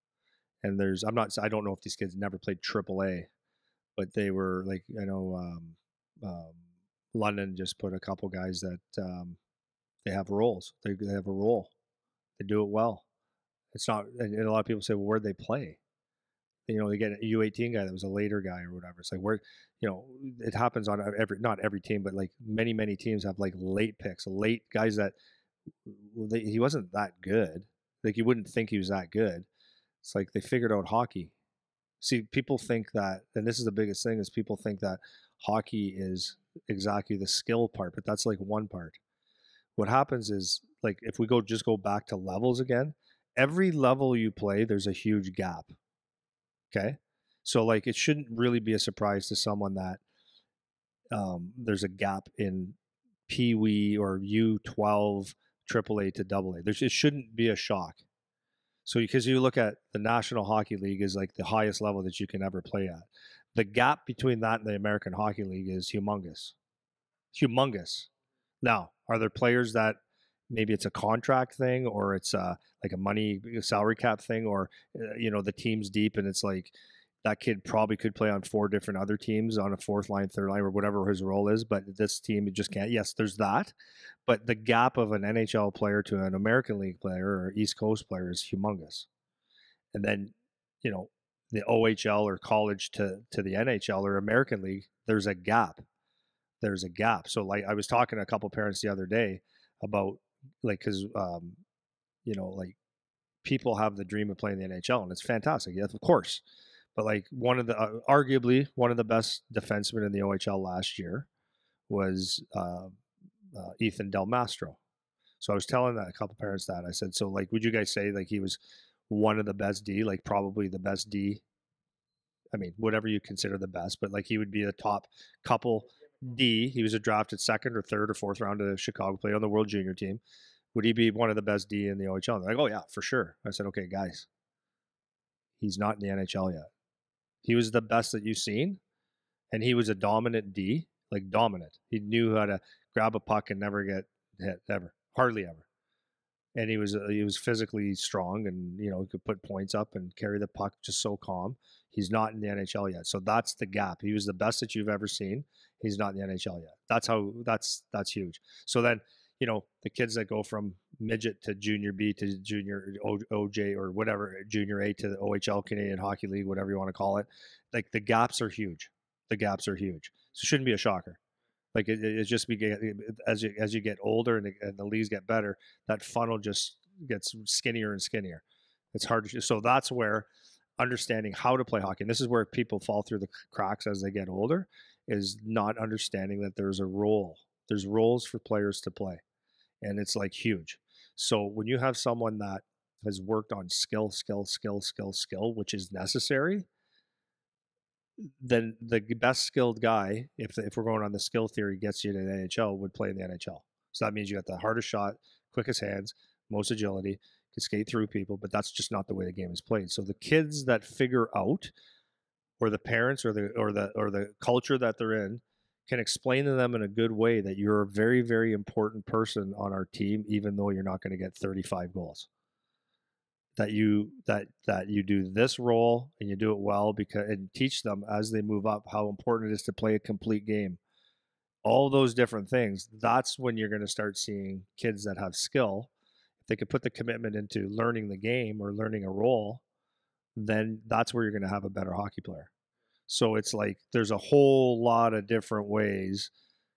and there's I'm not I don't know if these kids never played triple A, but they were like I know um, um, London just put a couple guys that um, they have roles. They they have a role. They do it well. It's not, and a lot of people say, well, where'd they play? You know, they get a U eighteen guy that was a later guy or whatever. It's like where, you know, it happens on every, not every team, but like many, many teams have like late picks, late guys that well, they, he wasn't that good. Like you wouldn't think he was that good. It's like they figured out hockey. See, people think that, and this is the biggest thing, is people think that hockey is exactly the skill part, but that's like one part. What happens is, like, if we go just go back to levels again, every level you play, there's a huge gap. Okay. So like, it shouldn't really be a surprise to someone that um, there's a gap in Pee Wee or U twelve, triple A to double A. There's, it shouldn't be a shock. So because you look at the National Hockey League is like the highest level that you can ever play at. The gap between that and the American Hockey League is humongous. Humongous. Now, are there players that maybe it's a contract thing, or it's uh, like a money salary cap thing, or uh, you know, the team's deep and it's like that kid probably could play on four different other teams on a fourth line, third line, or whatever his role is, but this team just can't. Yes, there's that, but the gap of an N H L player to an American League player or East Coast player is humongous. And then, you know, the O H L or college to to the N H L or American League, there's a gap. There's a gap. So like I was talking to a couple parents the other day about like, cause um, you know, like people have the dream of playing the N H L and it's fantastic. Yes, of course. But like one of the, uh, arguably one of the best defensemen in the O H L last year was uh, uh, Ethan Del Mastro. So I was telling that a couple parents that I said, so like, would you guys say like he was one of the best D, like probably the best D? I mean, whatever you consider the best, but like he would be the top couple D. He was a drafted second or third or fourth round to Chicago, played on the World Junior team. Would he be one of the best D in the O H L? And they're like, oh yeah, for sure. I said, okay, guys, he's not in the N H L yet. He was the best that you've seen, and he was a dominant D, like dominant. He knew how to grab a puck and never get hit, ever, hardly ever. And he was uh, he was physically strong, and you know he could put points up and carry the puck just so calm. He's not in the N H L yet, so that's the gap. He was the best that you've ever seen. He's not in the N H L yet. That's how that's that's huge. So then, you know, the kids that go from midget to junior B to junior o, OJ or whatever, junior A to the O H L, Canadian Hockey League, whatever you want to call it, like the gaps are huge. The gaps are huge. So it shouldn't be a shocker. Like it, it's just be as you as you get older and the, and the leagues get better, that funnel just gets skinnier and skinnier. It's hard to. So that's where understanding how to play hockey, and this is where people fall through the cracks as they get older, is not understanding that there's a role. There's roles for players to play, and it's like huge. So when you have someone that has worked on skill, skill, skill, skill, skill, which is necessary, then the best skilled guy, if the, if we're going on the skill theory, gets you to the N H L, would play in the N H L. So that means you got the hardest shot, quickest hands, most agility, can skate through people, but that's just not the way the game is played. So the kids that figure out, or the parents or the or the or the culture that they're in, can explain to them in a good way that you're a very, very important person on our team, even though you're not going to get thirty-five goals. That you that that you do this role and you do it well, because and teach them as they move up how important it is to play a complete game. All those different things. That's when you're going to start seeing kids that have skill. If they could put the commitment into learning the game or learning a role, then that's where you're going to have a better hockey player. So it's like there's a whole lot of different ways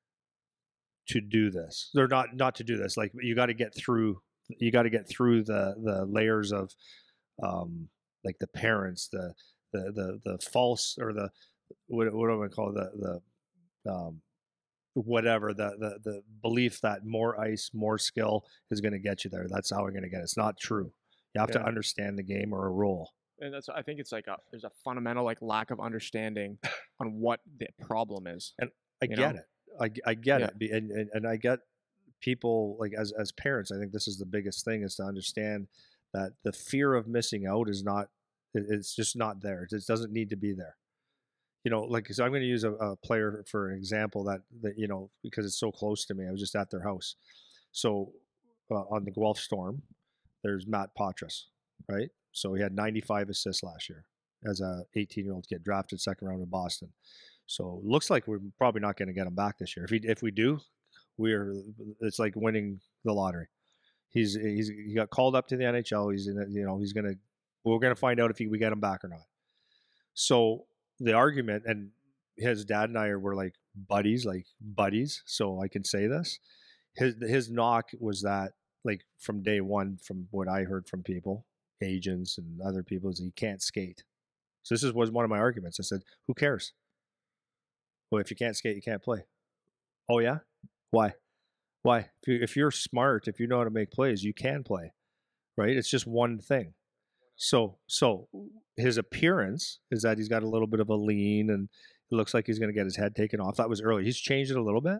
to do this. They're not not to do this. Like you got to get through. You got to get through the the layers of, um, like the parents, the the the the false or the what what do I want to call it? the the um, whatever the the the belief that more ice, more skill is going to get you there. That's how we're going to get it. It's not true. You have Yeah. to understand the game or a role. And that's, I think it's like a, there's a fundamental like lack of understanding on what the problem is. And I you get know? it. I, I get Yeah. it. Be- And, and, and I get people, like as, as parents, I think this is the biggest thing, is to understand that the fear of missing out is not, it- it's just not there. It doesn't need to be there. You know, like, so I'm going to use a, a player for an example that, that, you know, because it's so close to me. I was just at their house. So uh, on the Guelph Storm, there's Matt Patras, right? So he had ninety-five assists last year as a eighteen-year-old kid, drafted second round in Boston. So looks like we're probably not going to get him back this year. If we if we do, we're it's like winning the lottery. He's he's he got called up to the N H L. He's in it, you know he's gonna we're gonna find out if he, we get him back or not. So the argument, and his dad and I were like buddies, like buddies. So I can say this. His his knock was that, like, from day one, from what I heard from people, agents and other people, is he can't skate. So this is, was one of my arguments. I said, who cares? Well, if you can't skate, you can't play. Oh yeah? Why? Why? If, you, if you're smart, if you know how to make plays, you can play, right? It's just one thing. So, so his appearance is that he's got a little bit of a lean, and it looks like he's going to get his head taken off. That was early. He's changed it a little bit.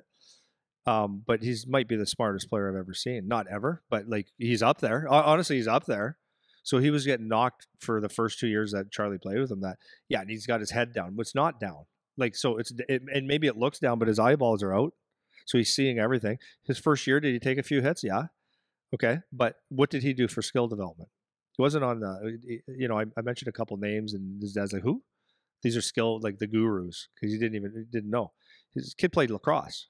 Um, but he's might be the smartest player I've ever seen. Not ever, but like he's up there. Honestly, he's up there. So he was getting knocked for the first two years that Charlie played with him. That yeah, and he's got his head down, but it's not down. Like so, it's it, and maybe it looks down, but his eyeballs are out, so he's seeing everything. His first year, did he take a few hits? Yeah, okay. But what did he do for skill development? He wasn't on the. You know, I, I mentioned a couple names, and his dad's like, "Who? These are skill like the gurus," because he didn't even he didn't know. His kid played lacrosse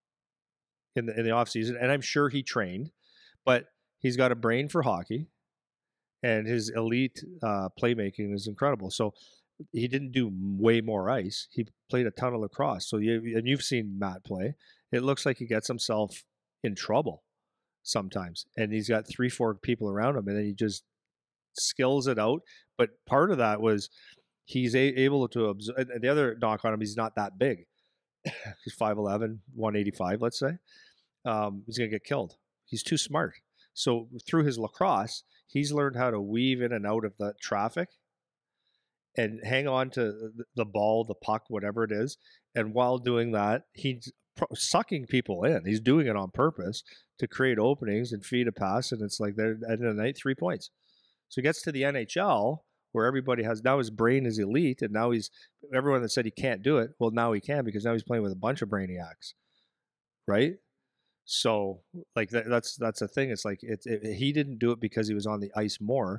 in the in the off season, and I'm sure he trained, but he's got a brain for hockey, and his elite uh, playmaking is incredible. So he didn't do way more ice. He played a ton of lacrosse. So you and you've seen Matt play. It looks like he gets himself in trouble sometimes, and he's got three, four people around him, and then he just skills it out. But part of that was he's a- able to absorb. And the other knock on him, he's not that big. He's five eleven, one eighty-five, let's say. Um, he's going to get killed. He's too smart. So through his lacrosse, he's learned how to weave in and out of the traffic and hang on to the ball, the puck, whatever it is. And while doing that, he's sucking people in. He's doing it on purpose to create openings and feed a pass. And it's like they're at the end of the night, three points. So he gets to the N H L where everybody has, now his brain is elite. And now he's, everyone that said he can't do it, well, now he can, because now he's playing with a bunch of brainiacs. Right? So like that, that's, that's a thing. It's like, it, it, he didn't do it because he was on the ice more.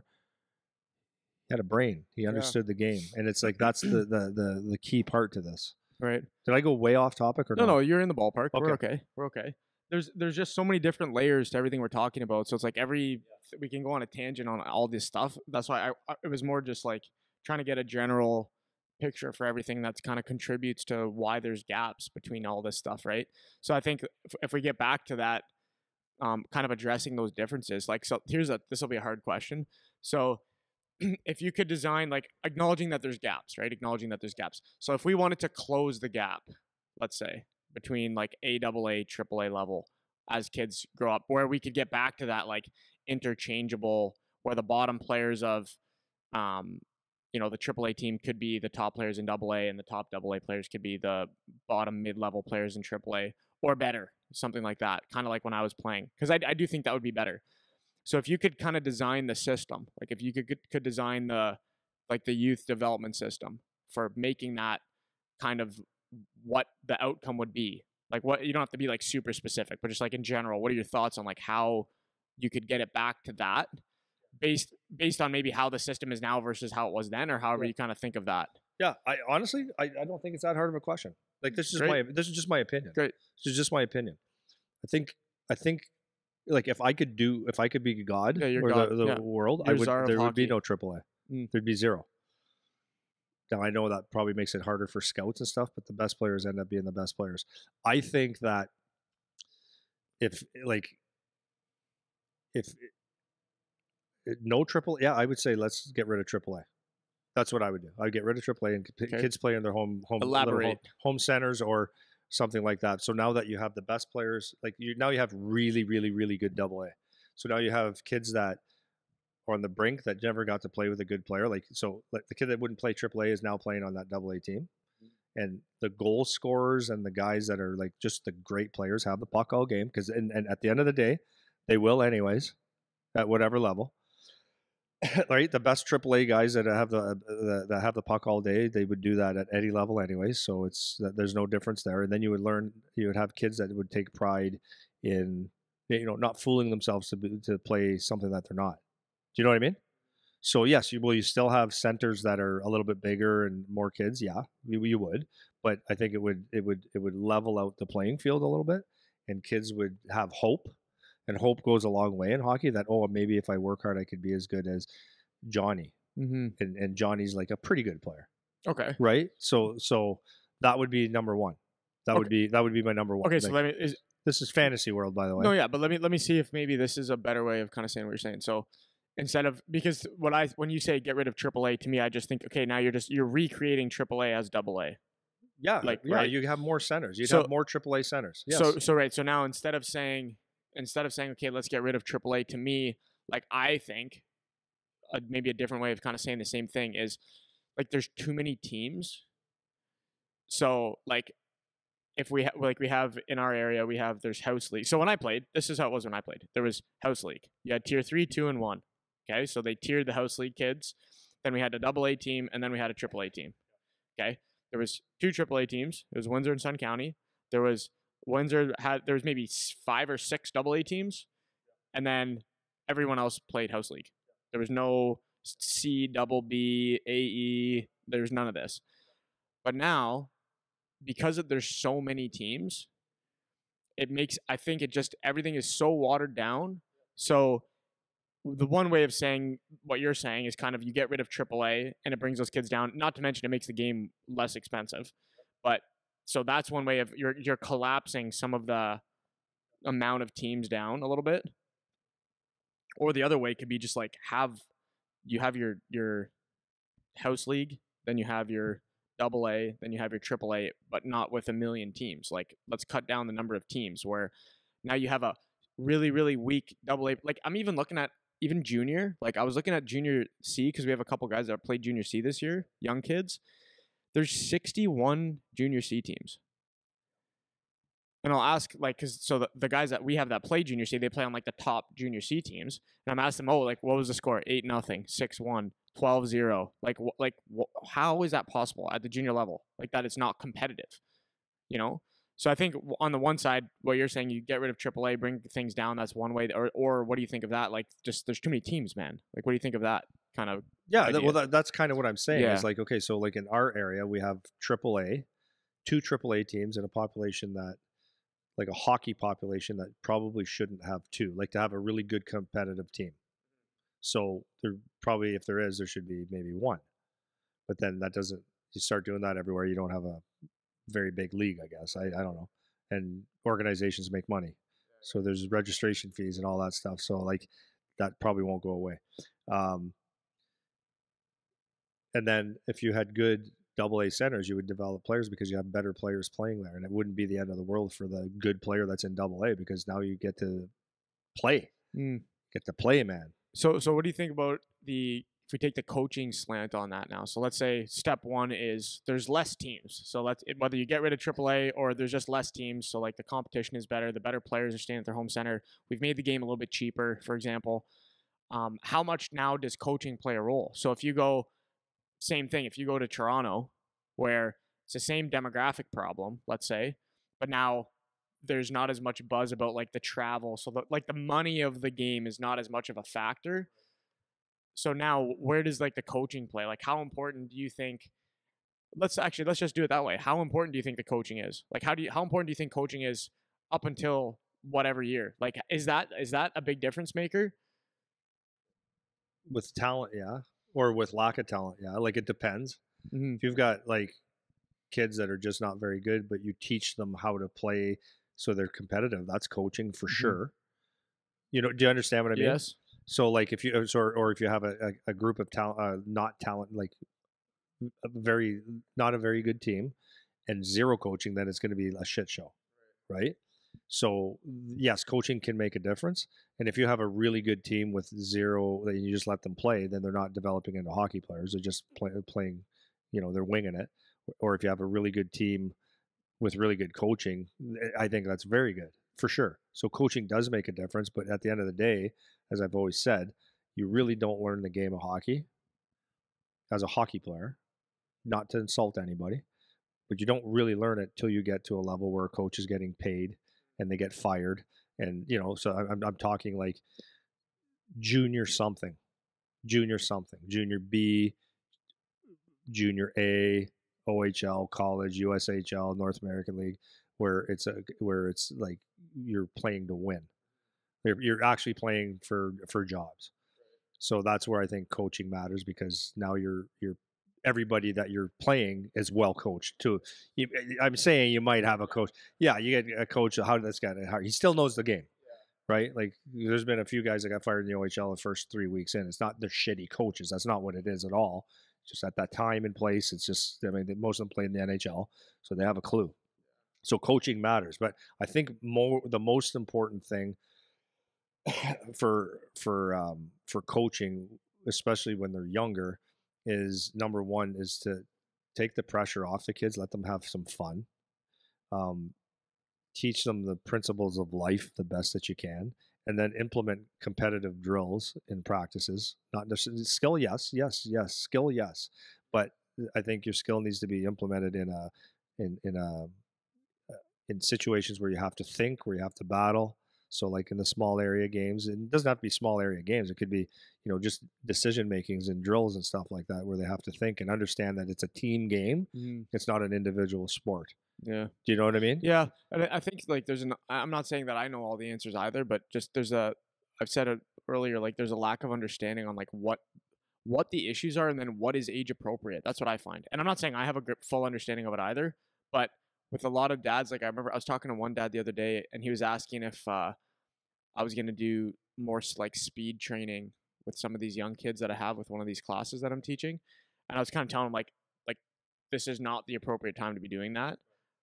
He had a brain. He understood yeah. the game. And it's like, that's the, the, the, the key part to this. Right. Did I go way off topic or no? not? No, you're in the ballpark. Okay. We're okay. We're okay. There's there's just so many different layers to everything we're talking about. So it's like every we can go on a tangent on all this stuff. That's why I, I it was more just like trying to get a general picture for everything that kind of contributes to why there's gaps between all this stuff, right? So I think if, if we get back to that, um, kind of addressing those differences, like so here's a this will be a hard question. So if you could design, like, acknowledging that there's gaps, right? Acknowledging that there's gaps. So if we wanted to close the gap, let's say, between like A double A, triple A level as kids grow up, where we could get back to that like interchangeable, where the bottom players of, um, you know, the triple A team could be the top players in double A, and the top double A players could be the bottom mid-level players in triple A, or better, something like that, kind of like when I was playing, because I, I do think that would be better. So if you could kind of design the system, like if you could could design the like the youth development system for making that kind of what the outcome would be, like what, you don't have to be like super specific, but just like in general, what are your thoughts on like how you could get it back to that, based based on maybe how the system is now versus how it was then, or however Yeah. you kind of think of that. Yeah, I honestly, I, I don't think it's that hard of a question. Like this is Great. my this is just my opinion. Great. This is just my opinion. I think I think like if I could do if I could be God Yeah, you're or God. the, the Yeah. world, You're I would czar of there would be hockey. no triple A. Mm. There'd be zero. Now I know that probably makes it harder for scouts and stuff, but the best players end up being the best players. I think that if like if no triple, yeah, I would say let's get rid of triple A. That's what I would do. I'd get rid of triple A and p- Okay. kids play in their home home little Elaborate. home, home centers or something like that. So now that you have the best players, like you now you have really really really good double A. So now you have kids that are on the brink that never got to play with a good player. Like so, like the kid that wouldn't play triple A is now playing on that double A team. And the goal scorers and the guys that are like just the great players have the puck all game because and, and at the end of the day, they will anyways at whatever level. Right, the best triple A guys that have the, the that have the puck all day, they would do that at any level anyways. So it's there's no difference there. And then you would learn, you would have kids that would take pride in, you know, not fooling themselves to be, to play something that they're not. Do you know what I mean? So yes, you will. You still have centers that are a little bit bigger and more kids. Yeah, you, you would. But I think it would it would it would level out the playing field a little bit, and kids would have hope. And hope goes a long way in hockey that, oh, maybe if I work hard, I could be as good as Johnny. Mm-hmm. And, and Johnny's like a pretty good player. Okay. Right. So, so that would be number one. That Okay. would be, that would be my number one. Okay. So Like, let me, is, this is fantasy world, by the way. no, yeah, but let me, let me see if maybe this is a better way of kind of saying what you're saying. So instead of, because what I, when you say get rid of triple A, to me, I just think, okay, now you're just, you're recreating triple A as double A. Yeah. Like, yeah. right. You have more centers. You'd So- have more triple A centers. Yes. So, so right. So now instead of saying, instead of saying, okay, let's get rid of triple A, to me, like I think uh, maybe a different way of kind of saying the same thing is like there's too many teams. So like if we ha- like we have in our area, we have there's house league. So when I played, this is how it was when I played. There was house league. You had tier three, two, and one. Okay, so they tiered the house league kids. Then we had a double A team, and then we had a triple A team. Okay, there was two triple A teams. It was Windsor and Sun County. There was Windsor had there was maybe five or six double A teams, and then everyone else played house league. There was no C, double B, A E. There was none of this. But now, because of, there's so many teams, it makes I think it just everything is so watered down. So the one way of saying what you're saying is kind of you get rid of triple A and it brings those kids down. Not to mention it makes the game less expensive, but. So that's one way of you're you're collapsing some of the amount of teams down a little bit. Or the other way could be just like have you have your your house league, then you have your double A, then you have your triple A, but not with a million teams. Like let's cut down the number of teams where now you have a really really weak double A. Like I'm even looking at even junior. Like I was looking at junior C because we have a couple guys that played junior C this year, young kids. There's sixty-one junior C teams. And I'll ask, like, because so the, the guys that we have that play junior C, they play on, like, the top junior C teams. And I'm asking them, oh, like, what was the score? eight nothing, six one, twelve zero. Like, wh- like wh- how is that possible at the junior level? Like, that it's not competitive, you know? So I think on the one side, what you're saying, you get rid of triple A, bring things down, that's one way. Or, or what do you think of that? Like, just there's too many teams, man. Like, what do you think of that kind of Yeah, idea? that, well, that, that's kind of what I'm saying. Yeah. Is like, okay, so like in our area, we have triple A, two triple A teams, and a population that, like a hockey population that probably shouldn't have two. Like to have a really good competitive team. So there probably, if there is, there should be maybe one. But then that doesn't. You start doing that everywhere, you don't have a very big league, I guess. I, I don't know. And organizations make money, so there's registration fees and all that stuff. So like that probably won't go away. Um, And then if you had good double A centers, you would develop players because you have better players playing there. And it wouldn't be the end of the world for the good player that's in double A because now you get to play. Mm. Get to play, man. So, so what do you think about the if we take the coaching slant on that now? So let's say step one is there's less teams. So let's whether you get rid of triple A or there's just less teams. So like the competition is better, the better players are staying at their home center. We've made the game a little bit cheaper, for example. Um, how much now does coaching play a role? So if you go, same thing, if you go to Toronto, where it's the same demographic problem, let's say, but now there's not as much buzz about like the travel. So the, like the money of the game is not as much of a factor. So now where does like the coaching play? Like how important do you think, let's actually, let's just do it that way. How important do you think the coaching is? Like how do you, how important do you think coaching is up until whatever year? Like, is that, is that a big difference maker? With talent, yeah, or with lack of talent, yeah. Like it depends. Mm-hmm. If you've got like kids that are just not very good, but you teach them how to play so they're competitive, that's coaching for Mm-hmm. sure. You know, do you understand what I mean? Yes. So like if you or, or if you have a, a, a group of talent, uh, not talent, like a very not a very good team, and zero coaching, then it's going to be a shit show, right? So yes, coaching can make a difference. And if you have a really good team with zero, that you just let them play, then they're not developing into hockey players. They're just play, playing, you know, they're winging it. Or if you have a really good team with really good coaching, I think that's very good for sure. So coaching does make a difference. But at the end of the day, as I've always said, you really don't learn the game of hockey as a hockey player, not to insult anybody, but you don't really learn it till you get to a level where a coach is getting paid and they get fired. And, you know, so I'm, I'm talking like junior something, junior something, junior B, junior A, O H L, college, U S H L, North American League, where it's a, where it's like you're playing to win. You're, you're actually playing for, for jobs. So that's where I think coaching matters, because now you're, you're, everybody that you're playing is well coached too. You, I'm saying you might have a coach. Yeah, you get a coach. How did this guy? How he still knows the game, right? Like there's been a few guys that got fired in the O H L the first three weeks in. It's not they're shitty coaches. That's not what it is at all. Just at that time and place, it's just I mean most of them play in the N H L, so they have a clue. So coaching matters, but I think more the most important thing for for um, for coaching, especially when they're younger, is number one is to take the pressure off the kids, let them have some fun, um, teach them the principles of life the best that you can, and then implement competitive drills in practices. Not necessarily skill, yes, yes, yes, skill, yes, but I think your skill needs to be implemented in a in in a in situations where you have to think, where you have to battle. So like in the small area games, and it doesn't have to be small area games. It could be, you know, just decision makings and drills and stuff like that, where they have to think and understand that it's a team game. Mm-hmm. It's not an individual sport. Yeah. Do you know what I mean? Yeah. And I think like there's an, I'm not saying that I know all the answers either, but just there's a, I've said it earlier, like there's a lack of understanding on like what, what the issues are and then what is age appropriate. That's what I find. And I'm not saying I have a full understanding of it either, but with a lot of dads, like I remember I was talking to one dad the other day and he was asking if uh, I was going to do more like speed training with some of these young kids that I have with one of these classes that I'm teaching. And I was kind of telling him like, like this is not the appropriate time to be doing that.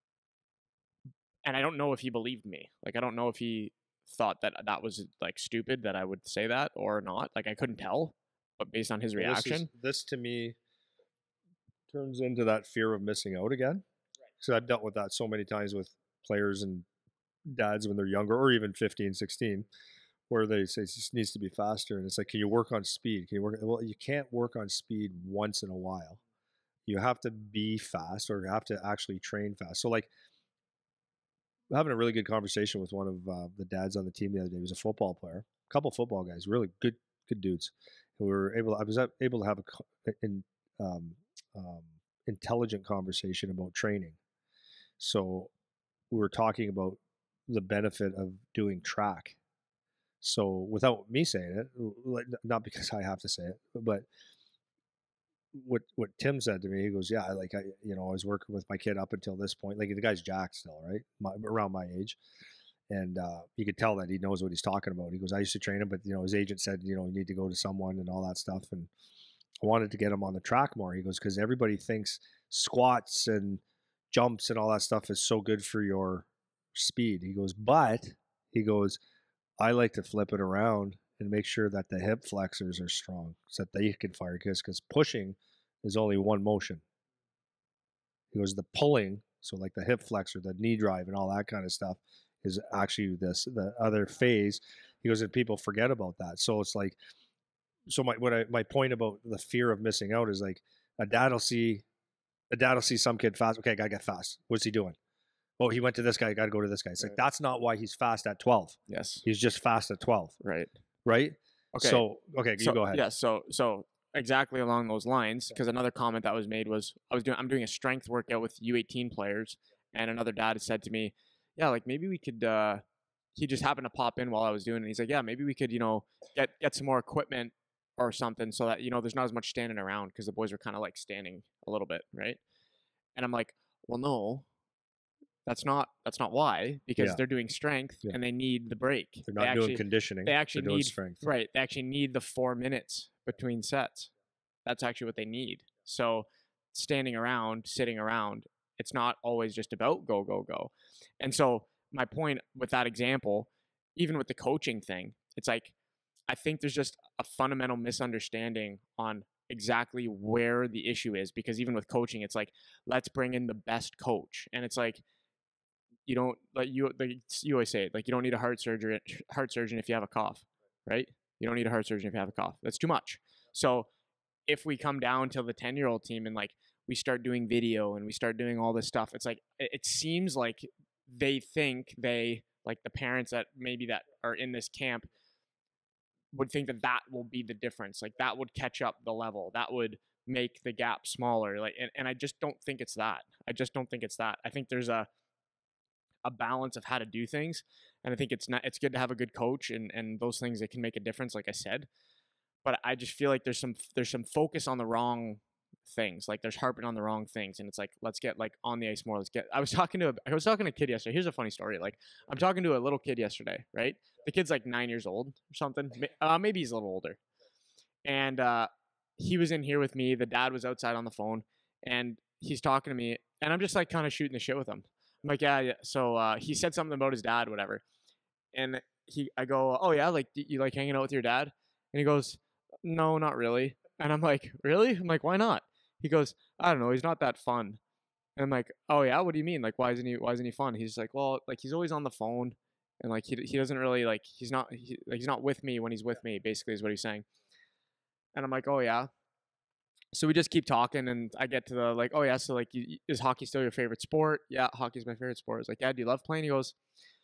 And I don't know if he believed me. Like, I don't know if he thought that that was like stupid that I would say that or not. Like I couldn't tell, but based on his well, reaction. This, is, this to me turns into that fear of missing out again. So I've dealt with that so many times with players and dads when they're younger, or even fifteen, sixteen, where they say it just needs to be faster. And it's like, can you work on speed? Can you work? Well, you can't work on speed once in a while. You have to be fast, or you have to actually train fast. So like having a really good conversation with one of uh, the dads on the team the other day. He was a football player, a couple football guys, really good, good dudes. And we were able, I was able to have a in, um, um, intelligent conversation about training. So we were talking about the benefit of doing track. So without me saying it, not because I have to say it, but what what Tim said to me, he goes, yeah, like I, you know, I was working with my kid up until this point. Like the guy's Jack still, right, my, around my age, and uh, you could tell that he knows what he's talking about. He goes, I used to train him, but you know, his agent said, you know, you need to go to someone and all that stuff, and I wanted to get him on the track more. He goes, because everybody thinks squats and jumps and all that stuff is so good for your speed. He goes, but he goes, I like to flip it around and make sure that the hip flexors are strong so that they can fire, because because pushing is only one motion. He goes, the pulling, so like the hip flexor, the knee drive, and all that kind of stuff, is actually this the other phase. He goes, and people forget about that. So it's like, so my what I, my point about the fear of missing out is like a dad will see a dad will see some kid fast. Okay, I gotta get fast. What's he doing? Oh, he went to this guy. I got to go to this guy. It's Right. like, that's not why he's fast at twelve. Yes. He's just fast at twelve. Right. Right. Okay. So okay, so, you go ahead. Yeah. So so. Exactly along those lines, because another comment that was made was I was doing I'm doing a strength workout with U eighteen players, and another dad said to me, yeah, like maybe we could uh he just happened to pop in while I was doing it, and he's like, yeah, maybe we could, you know, get get some more equipment or something so that, you know, there's not as much standing around, because the boys are kind of like standing a little bit, right? And I'm like, well, no, that's not that's not why, because Yeah. they're doing strength Yeah. and they need the break. They're not they doing actually, conditioning. They actually They're doing need strength. Right. They actually need the four minutes between sets. That's actually what they need. So standing around, sitting around, it's not always just about go, go, go. And so my point with that example, even with the coaching thing, it's like, I think there's just a fundamental misunderstanding on exactly where the issue is, because even with coaching, it's like, let's bring in the best coach. And it's like, you don't like you like you always say it, like, you don't need a heart surgery heart surgeon if you have a cough, right? You don't need a heart surgeon if you have a cough. That's too much. So if we come down to the ten year old team and like we start doing video and we start doing all this stuff, it's like, it, it seems like they think they like the parents that maybe that are in this camp would think that that will be the difference. Like that would catch up the level. That would make the gap smaller. Like, and, and I just don't think it's that. I just don't think it's that. I think there's a, a balance of how to do things. And I think it's not, it's good to have a good coach and, and those things that can make a difference, like I said. But I just feel like there's some, there's some focus on the wrong things. Like there's harping on the wrong things. And it's like, let's get like on the ice more. Let's get, I was talking to, a, I was talking to a kid yesterday. Here's a funny story. Like I'm talking to a little kid yesterday, right? The kid's like nine years old or something. Uh, maybe he's a little older. And uh, he was in here with me. The dad was outside on the phone and he's talking to me. And I'm just like kind of shooting the shit with him. I'm like, yeah, yeah. So uh, he said something about his dad, whatever. And he, I go, oh yeah, like you like hanging out with your dad? And he goes, no, not really. And I'm like, really? I'm like, why not? He goes, I don't know. He's not that fun. And I'm like, oh yeah, what do you mean? Like, why isn't he? Why isn't he fun? He's like, well, like he's always on the phone, and like he he doesn't really like he's not he, like he's not with me when he's with me. Basically, is what he's saying. And I'm like, oh yeah. So we just keep talking, and I get to the like, oh yeah, so like, you, is hockey still your favorite sport? Yeah, hockey's my favorite sport. I was like, yeah, do you love playing? He goes,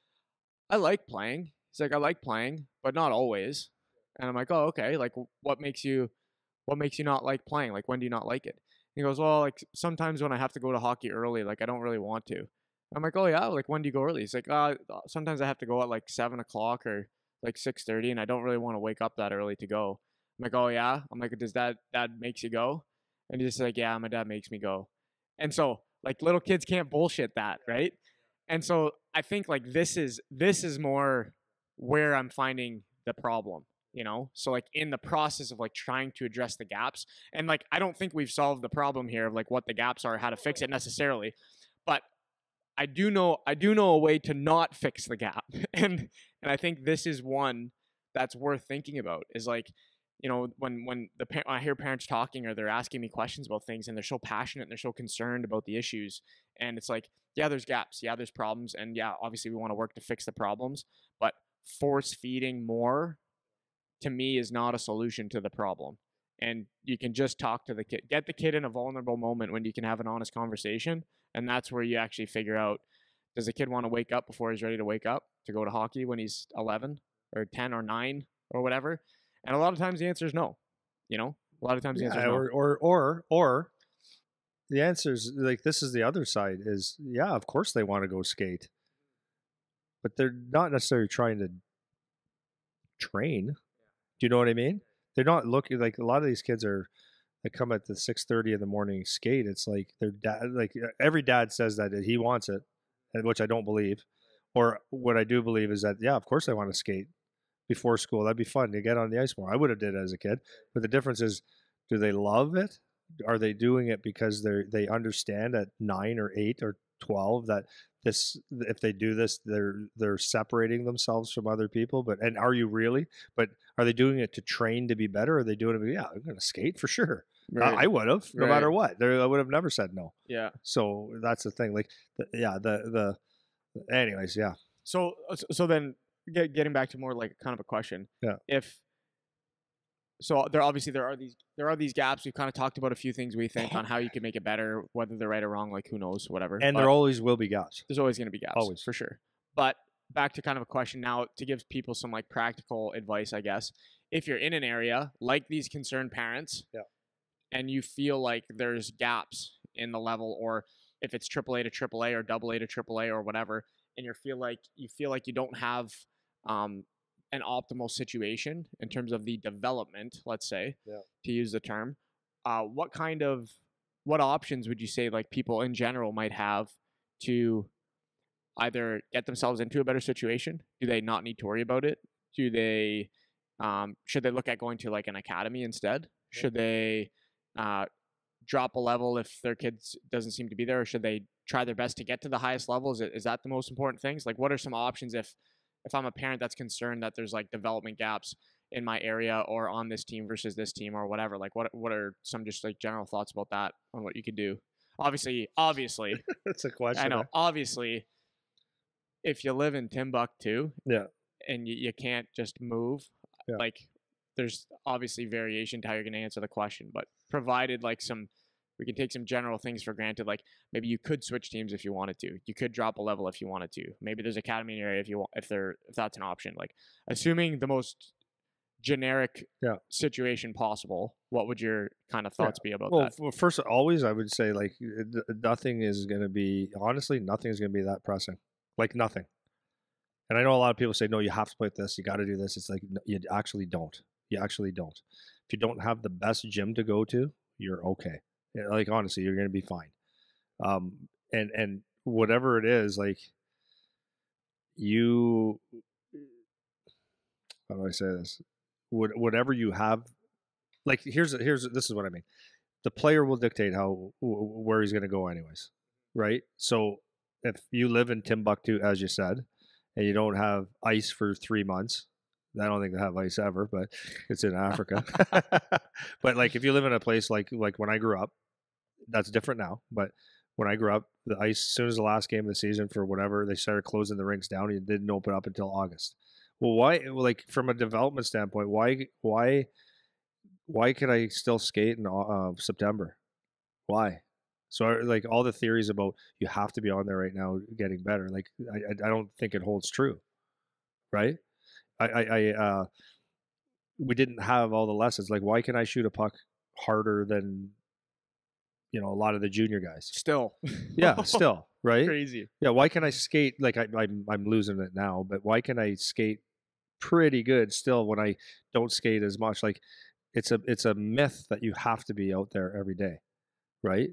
I like playing. He's like, I like playing, but not always. And I'm like, oh okay. Like, what makes you, what makes you not like playing? Like, when do you not like it? He goes, well, like sometimes when I have to go to hockey early, like I don't really want to. I'm like, oh yeah, like when do you go early? He's like, uh, sometimes I have to go at like seven o'clock or like six thirty, and I don't really want to wake up that early to go. I'm like, oh yeah. I'm like, does that dad makes you go? And he's just like, yeah, my dad makes me go. And so like little kids can't bullshit that, right? And so I think like this is this is more where I'm finding the problem. You know, so like in the process of like trying to address the gaps, and like I don't think we've solved the problem here of like what the gaps are, how to fix it necessarily, but I do know I do know a way to not fix the gap, and and I think this is one that's worth thinking about. Is like, you know, when when the when I hear parents talking or they're asking me questions about things and they're so passionate and they're so concerned about the issues, and it's like, yeah, there's gaps, yeah, there's problems, and yeah, obviously we want to work to fix the problems, but force feeding more, to me, is not a solution to the problem. And you can just talk to the kid, get the kid in a vulnerable moment when you can have an honest conversation. And that's where you actually figure out, does the kid want to wake up before he's ready to wake up to go to hockey when he's eleven or ten or nine or whatever? And a lot of times the answer is no. You know, a lot of times the Yeah, answer is no. or, or, or, or the answer is like, this is the other side is, yeah, of course they want to go skate, but they're not necessarily trying to train. Do you know what I mean? They're not looking like a lot of these kids are. They come at the six thirty in the morning skate. It's like their dad. Like every dad says that he wants it, which I don't believe. Or what I do believe is that yeah, of course they want to skate before school. That'd be fun to get on the ice more. I would have did it as a kid. But the difference is, do they love it? Are they doing it because they they understand at nine or eight or twelve that this, if they do this, they're they're separating themselves from other people. But and are you really? But are they doing it to train to be better? Or are they doing it? Yeah, I'm going to skate for sure. Right. I would have, no Right. matter what. There, I would have never said no. Yeah. So that's the thing. Like, the, yeah, the the. Anyways, yeah. So so then, get, getting back to more like kind of a question. Yeah. If so, there obviously there are these there are these gaps. We've kind of talked about a few things we think on how you can make it better, whether they're right or wrong. Like who knows, whatever. And But there always will be gaps. there's always going to be gaps, Always. for sure. But back to kind of a question now to give people some like practical advice, I guess. If you're in an area like these concerned parents, Yeah. and you feel like there's gaps in the level, or if it's triple A to triple A or double A to triple A or whatever, and you feel like you feel like you don't have um, an optimal situation in terms of the development, let's say, Yeah. to use the term, uh, what kind of what options would you say like people in general might have to either get themselves into a better situation? Do they not need to worry about it? Do they um, should they look at going to like an academy instead? Yeah. Should they uh, drop a level if their kids doesn't seem to be there, or should they try their best to get to the highest level? Is, it, is that the most important things? Like, what are some options if if I'm a parent that's concerned that there's like development gaps in my area or on this team versus this team or whatever? Like, what what are some just like general thoughts about that on what you could do? Obviously, obviously, That's a question. I know. eh? Obviously, if you live in Timbuktu Yeah. and you, you can't just move, Yeah. like there's obviously variation to how you're going to answer the question, but provided like some, we can take some general things for granted. Like maybe you could switch teams if you wanted to. You could drop a level if you wanted to. Maybe there's academy in your area if you want, if there, if that's an option. Like assuming the most generic Yeah. situation possible, what would your kind of thoughts be about Well, that? f- first, always I would say like th- nothing is going to be, honestly, nothing is going to be that pressing. Like nothing. And I know a lot of people say, no, you have to play this. You got to do this. It's like, n- you actually don't. You actually don't. If you don't have the best gym to go to, you're okay. Yeah, like, honestly, you're going to be fine. Um, and, and whatever it is, like you, how do I say this? What, whatever you have, like, here's, here's, this is what I mean. The player will dictate how, wh- where he's going to go anyways. Right. So if you live in Timbuktu, as you said, and you don't have ice for three months, I don't think they have ice ever, but it's in Africa. But like if you live in a place like like when I grew up, that's different now. But when I grew up, the ice, as soon as the last game of the season for whatever, they started closing the rinks down. It didn't open up until August. Well, why? Like from a development standpoint, why why why could I still skate in uh, September? Why? So like all the theories about you have to be on there right now getting better, like I I don't think it holds true, right? I I, I uh, we didn't have all the lessons. Like why can I shoot a puck harder than you know a lot of the junior guys? Still, Yeah, still, right? crazy. Yeah, why can I skate like I I'm I'm losing it now, but why can I skate pretty good still when I don't skate as much? Like it's a it's a myth that you have to be out there every day, right?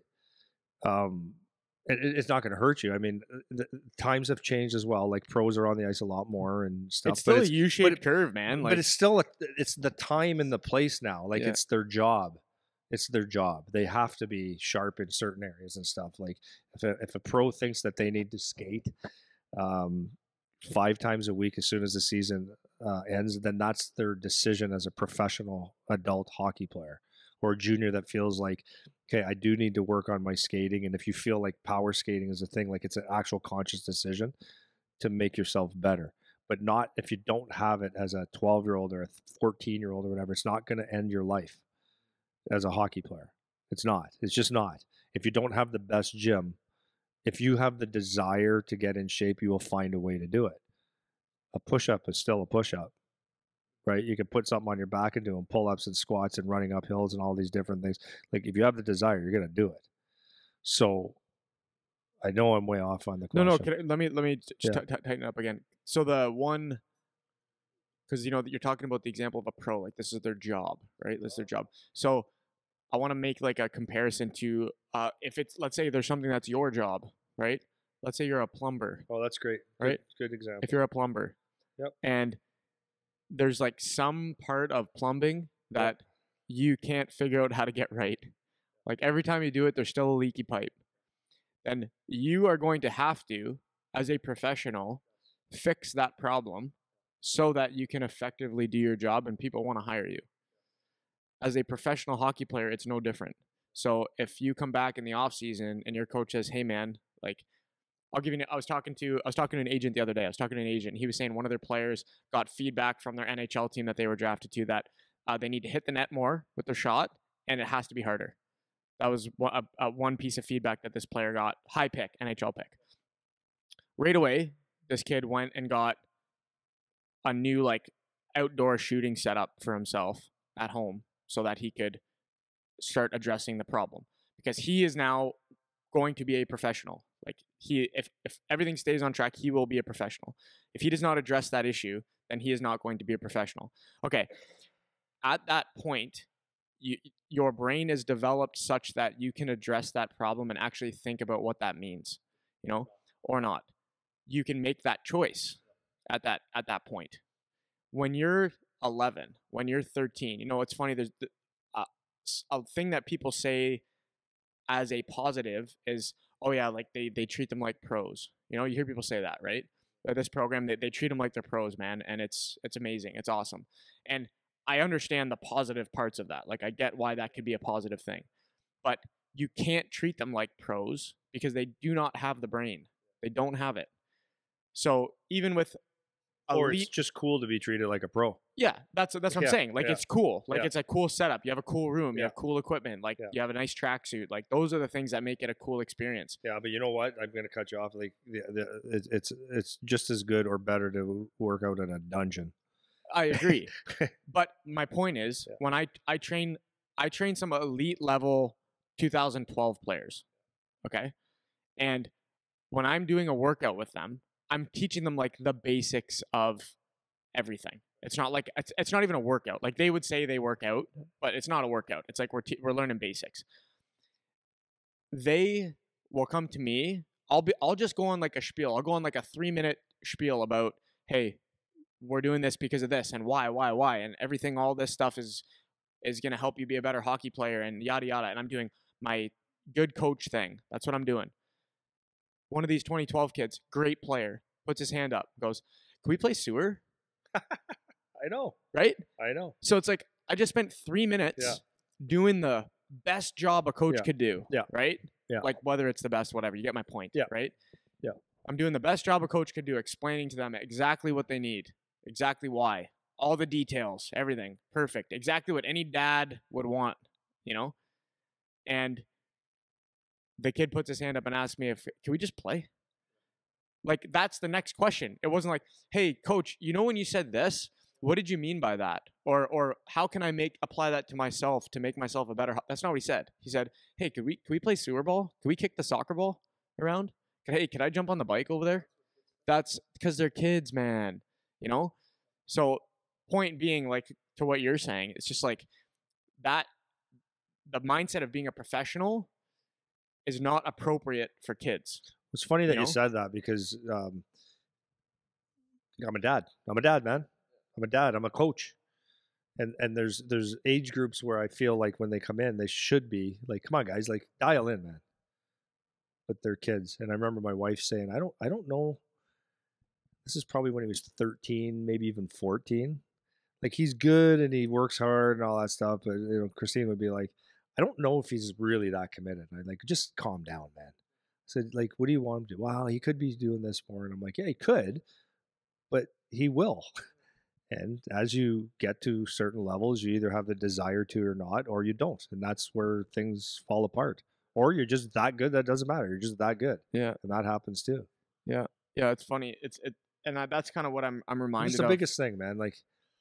Um, and it, it's not going to hurt you. I mean, the, times have changed as well. Like pros are on the ice a lot more and stuff. It's still but a U-shaped curve, man. Like, but it's still a, it's the time and the place now. Like Yeah. it's their job. It's their job. They have to be sharp in certain areas and stuff. Like if a, if a pro thinks that they need to skate um, five times a week as soon as the season uh, ends, then that's their decision as a professional adult hockey player or a junior that feels like, okay, I do need to work on my skating. And if you feel like power skating is a thing, like it's an actual conscious decision to make yourself better. But not if you don't have it as a twelve-year-old or a fourteen-year-old or whatever, it's not going to end your life as a hockey player. It's not. It's just not. If you don't have the best gym, if you have the desire to get in shape, you will find a way to do it. A push-up is still a push-up, right? You can put something on your back and doing pull-ups and squats and running up hills and all these different things. Like if you have the desire, you're going to do it. So I know I'm way off on the no, question. no. Can I, let me let me just Yeah. t- t- tighten up again. So the one, because you know that you're talking about the example of a pro, like this is their job, right? This is their job. So I want to make like a comparison to uh, if it's, let's say there's something that's your job, right? Let's say you're a plumber, Oh, that's great. Right? Good, good example. if you're a plumber. Yep. And there's like some part of plumbing that you can't figure out how to get right. Like every time you do it, there's still a leaky pipe. then you are going to have to, as a professional, fix that problem so that you can effectively do your job and people want to hire you. As a professional hockey player, it's no different. So if you come back in the off season and your coach says, "Hey man, like I'll give you I was talking to I was talking to an agent the other day. I was talking to an agent. He was saying one of their players got feedback from their N H L team that they were drafted to that uh, they need to hit the net more with their shot and it has to be harder." That was a, a one piece of feedback that this player got. High pick, N H L pick. Right away, this kid went and got a new like outdoor shooting setup for himself at home so that he could start addressing the problem, because he is now going to be a professional. Like he, if, if everything stays on track, he will be a professional. If he does not address that issue, then he is not going to be a professional. Okay. At that point, you, your brain is developed such that you can address that problem and actually think about what that means, you know, or not. You can make that choice at that, at that point. When you're eleven, when you're thirteen, you know, it's funny. There's uh, a thing that people say as a positive is, oh yeah, like they, they treat them like pros. You know, you hear people say that, right? This program, they, they treat them like they're pros, man. And it's, it's amazing. It's awesome. And I understand the positive parts of that. Like I get why that could be a positive thing, but you can't treat them like pros because they do not have the brain. They don't have it. So even with Or elite, it's just cool to be treated like a pro. yeah, that's that's what Yeah, I'm saying. Like yeah, it's cool. Like yeah. it's a cool setup. You have a cool room. You Yeah. have cool equipment. Like Yeah. you have a nice tracksuit. Like those are the things that make it a cool experience. Yeah, but you know what? I'm going to cut you off. Like, the, the, it's it's it's just as good or better to work out in a dungeon. I agree. But my point is, Yeah. when I I train I train some elite level two thousand twelve players. Okay? And when I'm doing a workout with them, I'm teaching them like the basics of everything. It's not like it's, it's not even a workout. Like they would say they work out, but it's not a workout. It's like we're te- we're learning basics. They will come to me. I'll be I'll just go on like a spiel. I'll go on like a three minute spiel about, hey, we're doing this because of this and why, why, why, and everything. All this stuff is is gonna help you be a better hockey player and yada yada. And I'm doing my good coach thing. That's what I'm doing. One of these twenty twelve kids, great player, puts his hand up, goes, "Can we play sewer?" I know. Right? I know. So it's like I just spent three minutes Yeah. doing the best job a coach Yeah. could do. Yeah. Right? Yeah. Like whether it's the best, whatever. You get my point. Yeah. Right? Yeah. I'm doing the best job a coach could do, explaining to them exactly what they need, exactly why, all the details, everything. Perfect. Exactly what any dad would want, you know? And the kid puts his hand up and asks me if, can we just play? Like, that's the next question. It wasn't like, hey, coach, you know when you said this, what did you mean by that? Or or how can I make apply that to myself to make myself a better ho-" That's not what he said. He said, hey, could we, can we play sewer ball? Can we kick the soccer ball around? Hey, can I jump on the bike over there? That's because they're kids, man. You know? So point being, like, to what you're saying, it's just like that, the mindset of being a professional is not appropriate for kids. It's funny that You you, know? said that because um, I'm a dad. I'm a dad, man. I'm a dad. I'm a coach. And and there's there's age groups where I feel like when they come in, they should be like, come on, guys, like dial in, man. But they're kids. And I remember my wife saying, I don't I don't know. This is probably when he was thirteen, maybe even fourteen. Like he's good and he works hard and all that stuff. But you know, Christine would be like, I don't know if he's really that committed. And I'm like, just calm down, man. I said, like, what do you want him to do? Well, he could be doing this more. And I'm like, yeah, he could, but he will. And as you get to certain levels, you either have the desire to or not, or you don't. And that's where things fall apart. Or you're just that good that it doesn't matter. You're just that good. Yeah. And that happens too. Yeah. Yeah, it's funny. It's it and I, that's kind of what I'm I'm reminded It's the of. biggest thing, man. Like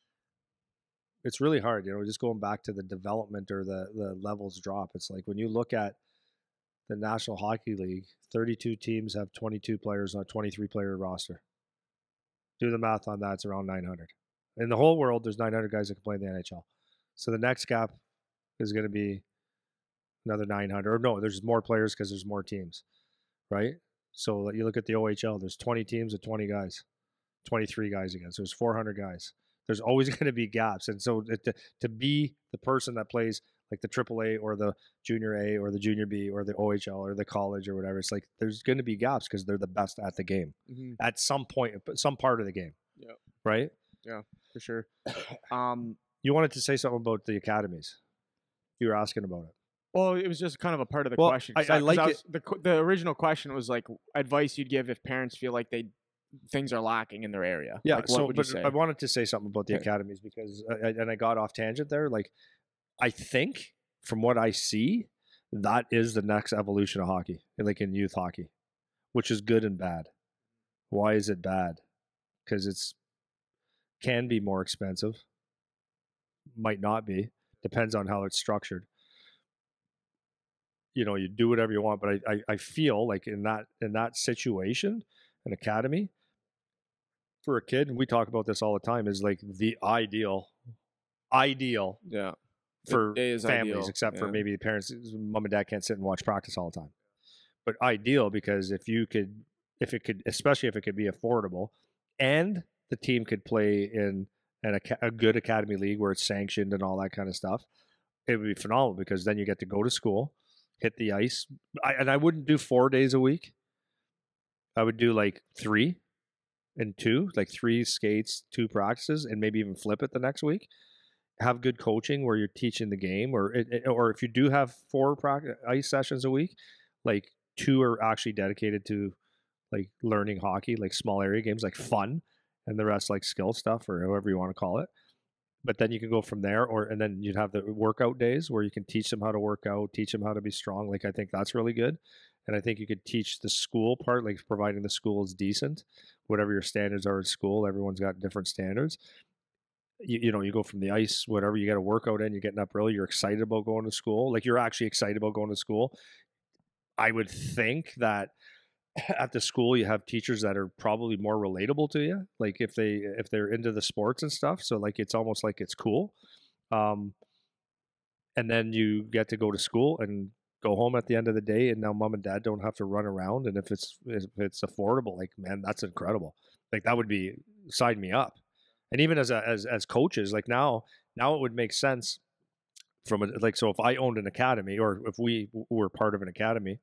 it's really hard, you know, just going back to the development or the the levels drop. It's like when you look at the National Hockey League, thirty-two teams have twenty-two players on a twenty-three player roster. Do the math on that, it's around nine hundred. In the whole world, there's nine hundred guys that can play in the N H L. So the next gap is going to be another nine hundred. Or no, there's more players because there's more teams, right? So you look at the O H L, there's twenty teams with twenty guys, twenty-three guys against. There's four hundred guys. There's always going to be gaps. And so to, to be the person that plays like the triple A or the junior A or the junior B or the O H L or the college or whatever. It's like there's going to be gaps because they're the best at the game Mm-hmm. at some point, some part of the game. Yeah. Right. Yeah, for sure. Um, you wanted to say something about the academies. You were asking about it. Well, it was just kind of a part of the well, question. I, I like I it. was, the the original question was like advice you'd give if parents feel like they things are lacking in their area. Yeah. Like, so, what would but you say? I wanted to say something about the Okay. academies because, I, and I got off tangent there. Like, I think from what I see, that is the next evolution of hockey, like in youth hockey, which is good and bad. Why is it bad? Because it's can be more expensive. Might not be. Depends on how it's structured. You know, you do whatever you want, but I, I, I feel like in that in that situation, an academy for a kid, and we talk about this all the time, is like the ideal, ideal Yeah. for It is families, ideal, except for yeah. maybe the parents, mom and dad can't sit and watch practice all the time. But ideal because if you could, if it could, especially if it could be affordable, and the team could play in an, a good academy league where it's sanctioned and all that kind of stuff, it would be phenomenal because then you get to go to school, hit the ice. I, and I wouldn't do four days a week. I would do like three and two, like three skates, two practices, and maybe even flip it the next week. Have good coaching where you're teaching the game, or it, or if you do have four practice ice sessions a week, like two are actually dedicated to like learning hockey, like small area games, like fun, and the rest like skill stuff or however you want to call it. But then you can go from there, or and then you'd have the workout days where you can teach them how to work out, teach them how to be strong. Like I think that's really good, and I think you could teach the school part, like providing the school is decent, whatever your standards are at school. Everyone's got different standards. You, you know, you go from the ice, whatever, you got a workout in, you're getting up early, you're excited about going to school. Like you're actually excited about going to school. I would think that at the school you have teachers that are probably more relatable to you, like if they if they're into the sports and stuff, so like it's almost like it's cool. Um and then you get to go to school and go home at the end of the day, and now mom and dad don't have to run around, and if it's if it's affordable, like man, that's incredible. Like that would be, sign me up. And even as a, as as coaches, like now now it would make sense from a, like, so if I owned an academy or if we were part of an academy,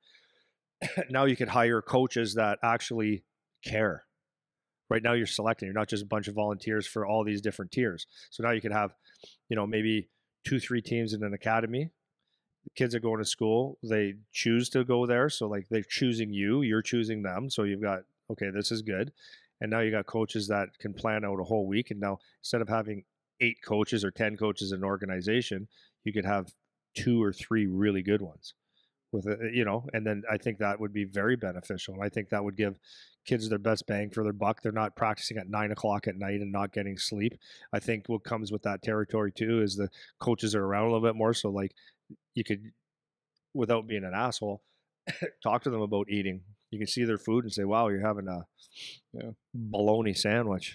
now you could hire coaches that actually care. Right now you're selecting, you're not just a bunch of volunteers for all these different tiers. So now you could have, you know, maybe two, three teams in an academy. The kids are going to school. They choose to go there. So like they're choosing you, you're choosing them. So you've got, okay, this is good. And now you got coaches that can plan out a whole week. And now instead of having eight coaches or ten coaches in an organization, you could have two or three really good ones. With a, you know, and then I think that would be very beneficial. And I think that would give kids their best bang for their buck. They're not practicing at nine o'clock at night and not getting sleep. I think what comes with that territory too is the coaches are around a little bit more. So like you could, without being an asshole, talk to them about eating. You can see their food and say, wow, you're having a Yeah. bologna sandwich.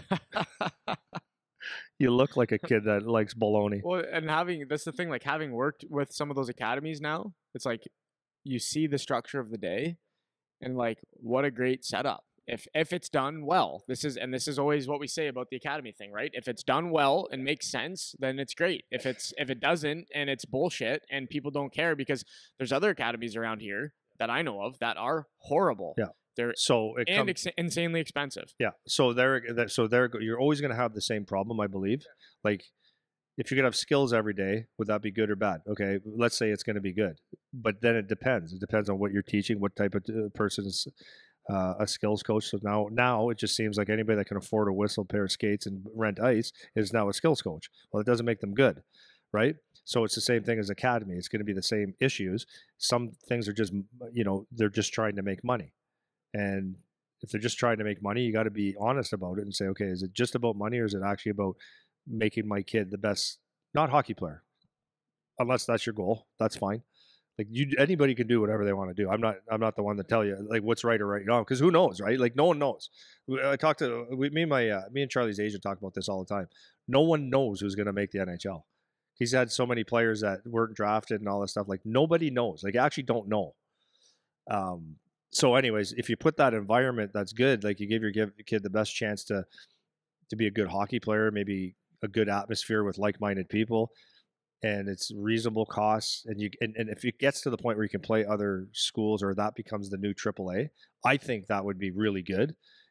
You look like a kid that likes bologna. Well, and having, that's the thing, like having worked with some of those academies now, it's like you see the structure of the day and like what a great setup. If if it's done well, this is, and this is always what we say about the academy thing, right? If it's done well and makes sense, then it's great. If it's if it doesn't and it's bullshit and people don't care, because there's other academies around here that I know of that are horrible. Yeah. They're So it and comes, ex- insanely expensive. yeah. So there, that, so there, you're always going to have the same problem, I believe. Like, if you could have skills every day, would that be good or bad? Okay, let's say it's going to be good, but then it depends. It depends on what you're teaching, what type of uh, person is uh, a skills coach. So now, now it just seems like anybody that can afford a whistle, pair of skates, and rent ice is now a skills coach. Well, it doesn't make them good, right? So it's the same thing as academy. It's going to be the same issues. Some things are just, you know, they're just trying to make money. And if they're just trying to make money, you got to be honest about it and say, okay, is it just about money or is it actually about making my kid the best, not hockey player? Unless that's your goal, that's fine. Like you, anybody can do whatever they want to do. I'm not, I'm not the one to tell you like what's right or right wrong, because who knows, right? Like no one knows. I talked to we, me and my, uh, me and Charlie's agent talk about this all the time. No one knows who's going to make the N H L. He's had so many players that weren't drafted and all this stuff. Like nobody knows. Like actually don't know. Um. So anyways, if you put that environment, that's good. Like you give your kid the best chance to to be a good hockey player, maybe a good atmosphere with like-minded people. and it's reasonable costs, and you and, and if it gets to the point where you can play other schools or that becomes the new triple A, I think that would be really good.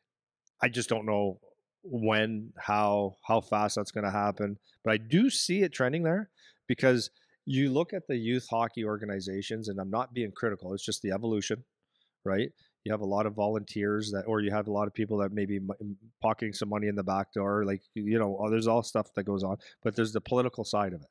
I just don't know when, how, how fast that's going to happen, but I do see it trending there because you look at the youth hockey organizations, and I'm not being critical, it's just the evolution, right? You have a lot of volunteers that, or you have a lot of people that maybe pocketing some money in the back door, like, you know, there's all stuff that goes on, but there's the political side of it.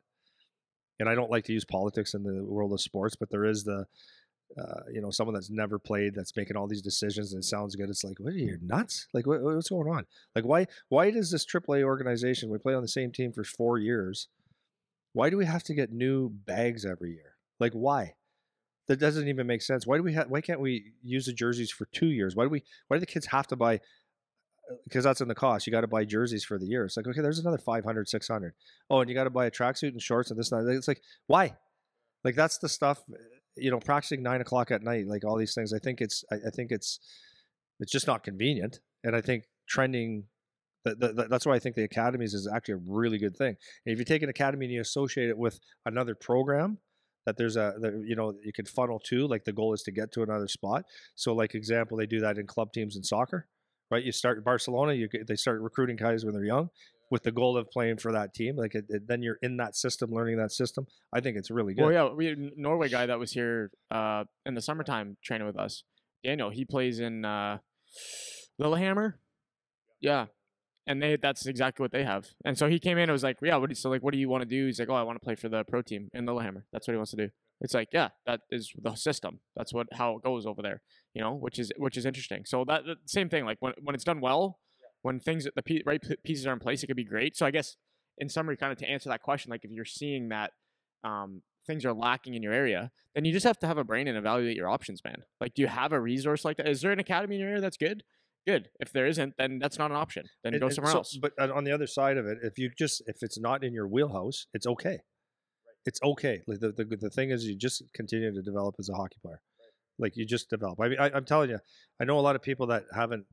And I don't like to use politics in the world of sports, but there is the, uh, you know, someone that's never played that's making all these decisions and it sounds good. It's like, what are you nuts? Like, what, what's going on? Like, why, why does this triple A organization, we play on the same team for four years, why do we have to get new bags every year? Like, why? That doesn't even make sense. Why do we have? Why can't we use the jerseys for two years? Why do we? Why do the kids have to buy? Because that's in the cost. You got to buy jerseys for the year. It's like, okay, there's another five hundred, six hundred. Oh, and you got to buy a tracksuit and shorts and this and that. It's like, why? Like, that's the stuff. You know, practicing nine o'clock at night, like all these things. I think it's. I, I think it's. It's just not convenient. And I think trending. That, that, that's why I think the academies is actually a really good thing. And if you take an academy and you associate it with another program, that there's a, that, you know, you can funnel to, like the goal is to get to another spot. So like example, they do that in club teams in soccer, right? You start Barcelona, you they start recruiting guys when they're young with the goal of playing for that team. Like it, it, then you're in that system, learning that system. I think it's really good. Well, yeah, we had a Norway guy that was here uh, in the summertime training with us. Daniel, he plays in uh, Lillehammer. Yeah. And they that's exactly what they have. And so he came in and was like, yeah, what do you, so like, what do you want to do? He's like, oh, I want to play for the pro team in Lillehammer. That's what he wants to do. It's like, yeah, that is the system. That's what how it goes over there, you know, which is which is interesting. So that, that same thing, like when when it's done well, when things the p- right pieces are in place, it could be great. So I guess in summary, kind of to answer that question, like if you're seeing that um, things are lacking in your area, then you just have to have a brain and evaluate your options, man. Like, do you have a resource like that? Is there an academy in your area that's good? Good. If there isn't, then that's not an option. Then And- go and somewhere so- else. But on the other side of it, if you just if it's not in your wheelhouse, it's okay. It's okay. Like the, the the thing is, you just continue to develop as a hockey player. Like you just develop. I mean, I, I'm telling you, I know a lot of people that haven't.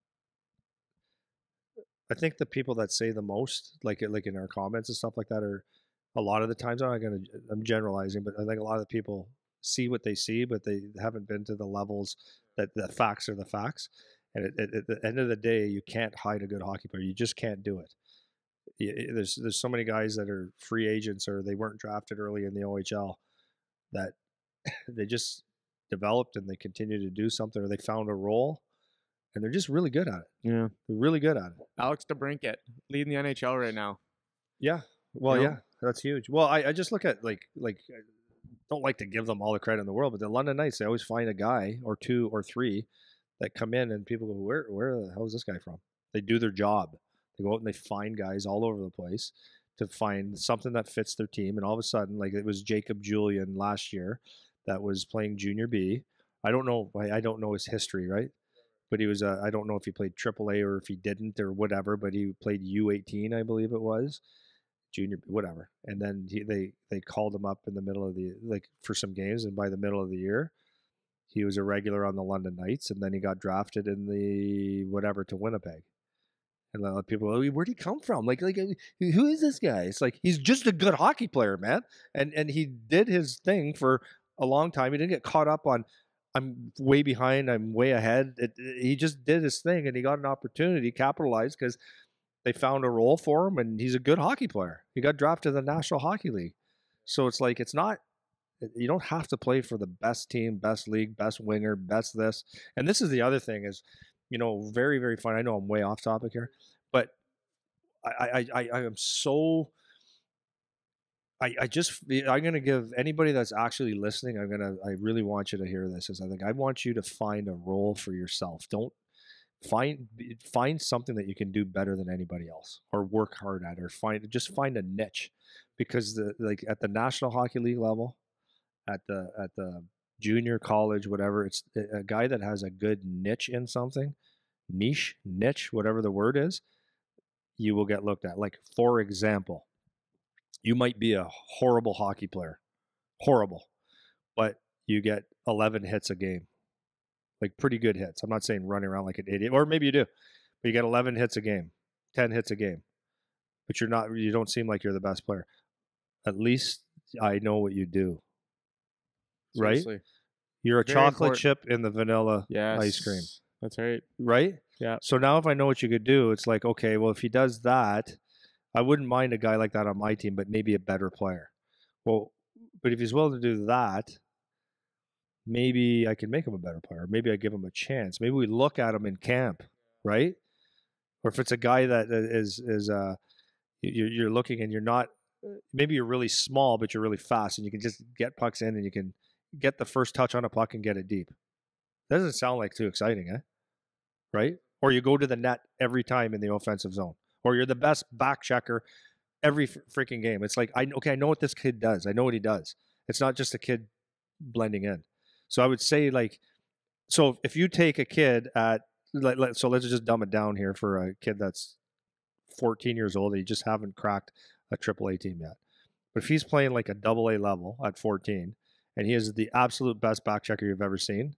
I think the people that say the most, like like in our comments and stuff like that, are a lot of the times. I'm not gonna. I'm generalizing, but I think a lot of the people see what they see, but they haven't been to the levels that the facts are the facts. And at, at, at the end of the day, you can't hide a good hockey player. You just can't do it. You, there's there's so many guys that are free agents or they weren't drafted early in the O H L that they just developed and they continue to do something or they found a role and they're just really good at it. Yeah. They're really good at it. Alex DeBrincat leading the N H L right now. Yeah. Well, You know? yeah, that's huge. Well, I, I just look at like like I don't like to give them all the credit in the world, but the London Knights, they always find a guy or two or three that come in and people go, where where the hell is this guy from? They do their job. They go out and they find guys all over the place to find something that fits their team. And all of a sudden, like it was Jacob Julian last year that was playing junior B. I don't know. I, I don't know his history, right? But he was, uh, I don't know if he played triple A or if he didn't or whatever, but he played U eighteen, I believe it was. Junior, whatever. And then he, they, they called him up in the middle of the, like for some games. And by the middle of the year, he was a regular on the London Knights. And then he got drafted in the, whatever, to Winnipeg. And a lot of people, oh, where'd he come from? Like, like, who is this guy? It's like, he's just a good hockey player, man. And, and he did his thing for a long time. He didn't get caught up on, I'm way behind, I'm way ahead. It, it, he just did his thing and he got an opportunity, capitalized because they found a role for him and he's a good hockey player. He got drafted to the National Hockey League. So it's like, it's not, you don't have to play for the best team, best league, best winger, best this. And this is the other thing is, you know, very, very fun. I know I'm way off topic here, but I, I, I, I am so, I, I just, I'm going to give anybody that's actually listening, I'm going to, I really want you to hear this is I think I want you to find a role for yourself. Don't find, find something that you can do better than anybody else or work hard at, or find, just find a niche because the, like at the National Hockey League level, at the, at the junior college, whatever, it's a guy that has a good niche in something, niche, niche, whatever the word is, you will get looked at. Like, for example, you might be a horrible hockey player, horrible, but you get eleven hits a game, like pretty good hits. I'm not saying running around like an idiot, or maybe you do, but you get eleven hits a game, ten hits a game, but you're not, you don't seem like you're the best player. at least I know what you do. Seriously. Right? You're a Very chocolate important. chip in the vanilla Yes. ice cream. That's right. Right? Yeah. So now if I know what you could do, it's like, okay, well, if he does that, I wouldn't mind a guy like that on my team, but maybe a better player. Well, but if he's willing to do that, maybe I can make him a better player. Maybe I give him a chance. Maybe we look at him in camp, right? Or if it's a guy that is is uh you're, you're looking and you're not, maybe you're really small, but you're really fast and you can just get pucks in and you can get the first touch on a puck and get it deep. That doesn't sound like too exciting, eh? Right? Or you go to the net every time in the offensive zone, or you're the best back checker every freaking game. It's like, I okay, I know what this kid does. I know what he does. It's not just a kid blending in. So I would say, like, so if you take a kid at, like, so let's just dumb it down here for a kid that's fourteen years old and you just haven't cracked a triple A team yet. But if he's playing like a double A level at fourteen and he is the absolute best back checker you've ever seen,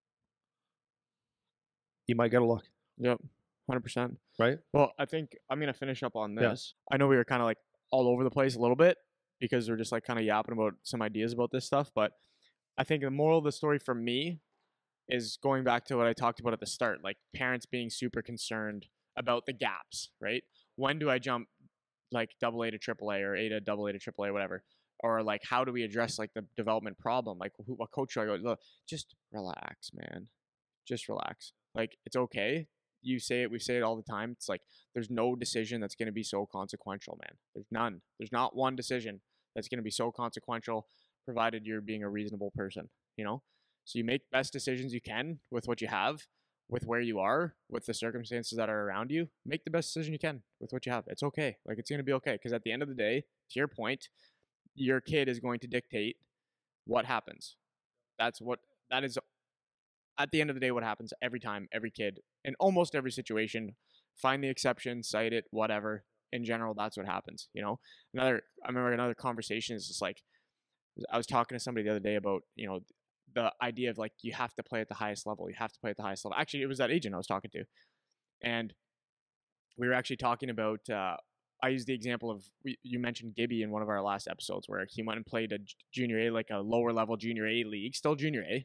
you might get a look. Yep. one hundred percent. Right? Well, I think I'm going to finish up on Yeah. this. I know we were kind of like all over the place a little bit because we're just like kind of yapping about some ideas about this stuff. But I think the moral of the story for me is going back to what I talked about at the start, like parents being super concerned about the gaps, right? When do I jump like double A to triple A or A to double A to triple A, whatever? Or like, how do we address like the development problem? Like, who, what coach should I go? Look, just relax, man. Just relax. Like, it's okay. You say it, we say it all the time. It's like, there's no decision that's going to be so consequential, man. There's none. There's not one decision that's going to be so consequential, provided you're being a reasonable person, you know? So you make best decisions you can with what you have, with where you are, with the circumstances that are around you. Make the best decision you can with what you have. It's okay. Like, it's going to be okay. Because at the end of the day, to your point, your kid is going to dictate what happens. That's what, that is, at the end of the day, what happens every time, every kid, in almost every situation. Find the exception, cite it, whatever. In general, that's what happens, you know? Another, I remember another conversation is just like, I was talking to somebody the other day about, you know, the idea of like, you have to play at the highest level. You have to play at the highest level. Actually, it was that agent I was talking to. And we were actually talking about, uh, I used the example of, we, you mentioned Gibby in one of our last episodes where he went and played a junior A, like a lower level junior A league, still junior A,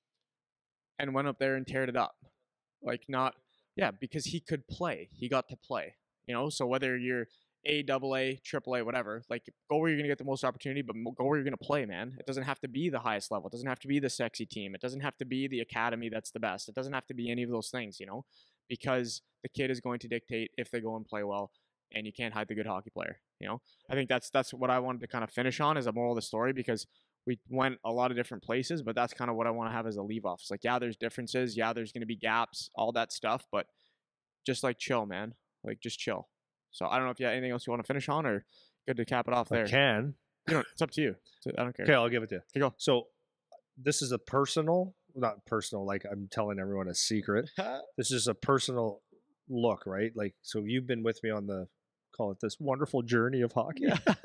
and went up there and teared it up. Like not, yeah, because he could play. He got to play, you know? So whether you're A, double A, triple A, whatever, like go where you're going to get the most opportunity, but go where you're going to play, man. It doesn't have to be the highest level. It doesn't have to be the sexy team. It doesn't have to be the academy that's the best. It doesn't have to be any of those things, you know, because the kid is going to dictate if they go and play well, and you can't hide the good hockey player, you know? I think that's, that's what I wanted to kind of finish on as a moral of the story, because we went a lot of different places, but that's kind of what I want to have as a leave off. It's like, yeah, there's differences. Yeah, there's going to be gaps, all that stuff, but just like chill, man. Like just chill. So I don't know if you have anything else you want to finish on, or good to cap it off there. I can. You know, it's up to you. I don't care. Okay, I'll give it to you. Here you go. So this is a personal, not personal, like I'm telling everyone a secret. This is a personal look, right? Like, so you've been with me on the, call it this wonderful journey of hockey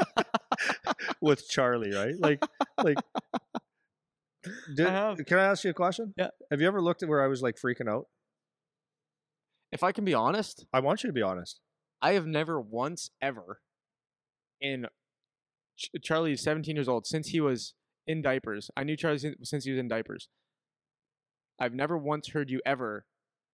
with Charlie, right? Like, like, did, I have. can I ask you a question? Yeah. Have you ever looked at where I was like freaking out? If I can be honest, I want you to be honest. I have never once ever in Ch- Charlie is seventeen years old, since he was in diapers. I knew Charlie since, since he was in diapers. I've never once heard you ever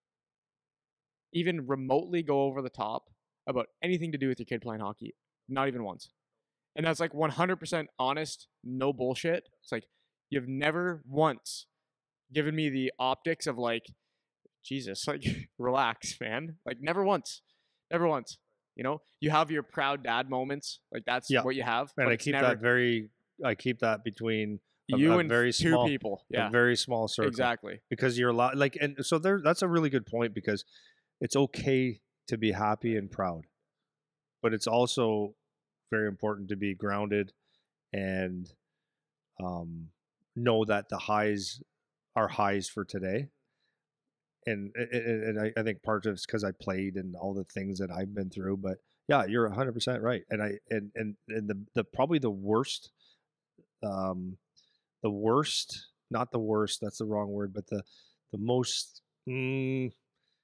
even remotely go over the top about anything to do with your kid playing hockey. Not even once. And that's like one hundred percent honest, no bullshit. It's like, you've never once given me the optics of like, Jesus, like, relax, man. Like, never once. Never once. You know, you have your proud dad moments. Like, that's Yeah. what you have. And but I it's keep never, that very, I keep that between a, you a and very two small, people. Yeah, a very small circle. exactly. Because you're a lot, like, and so there, that's a really good point, because it's okay to be happy and proud, but it's also very important to be grounded and um, know that the highs are highs for today. And and, and I, I think part of it's because I played and all the things that I've been through. But yeah, you're one hundred percent right. And I and and and the the probably the worst, um, the worst, not the worst. That's the wrong word, but the the most mm,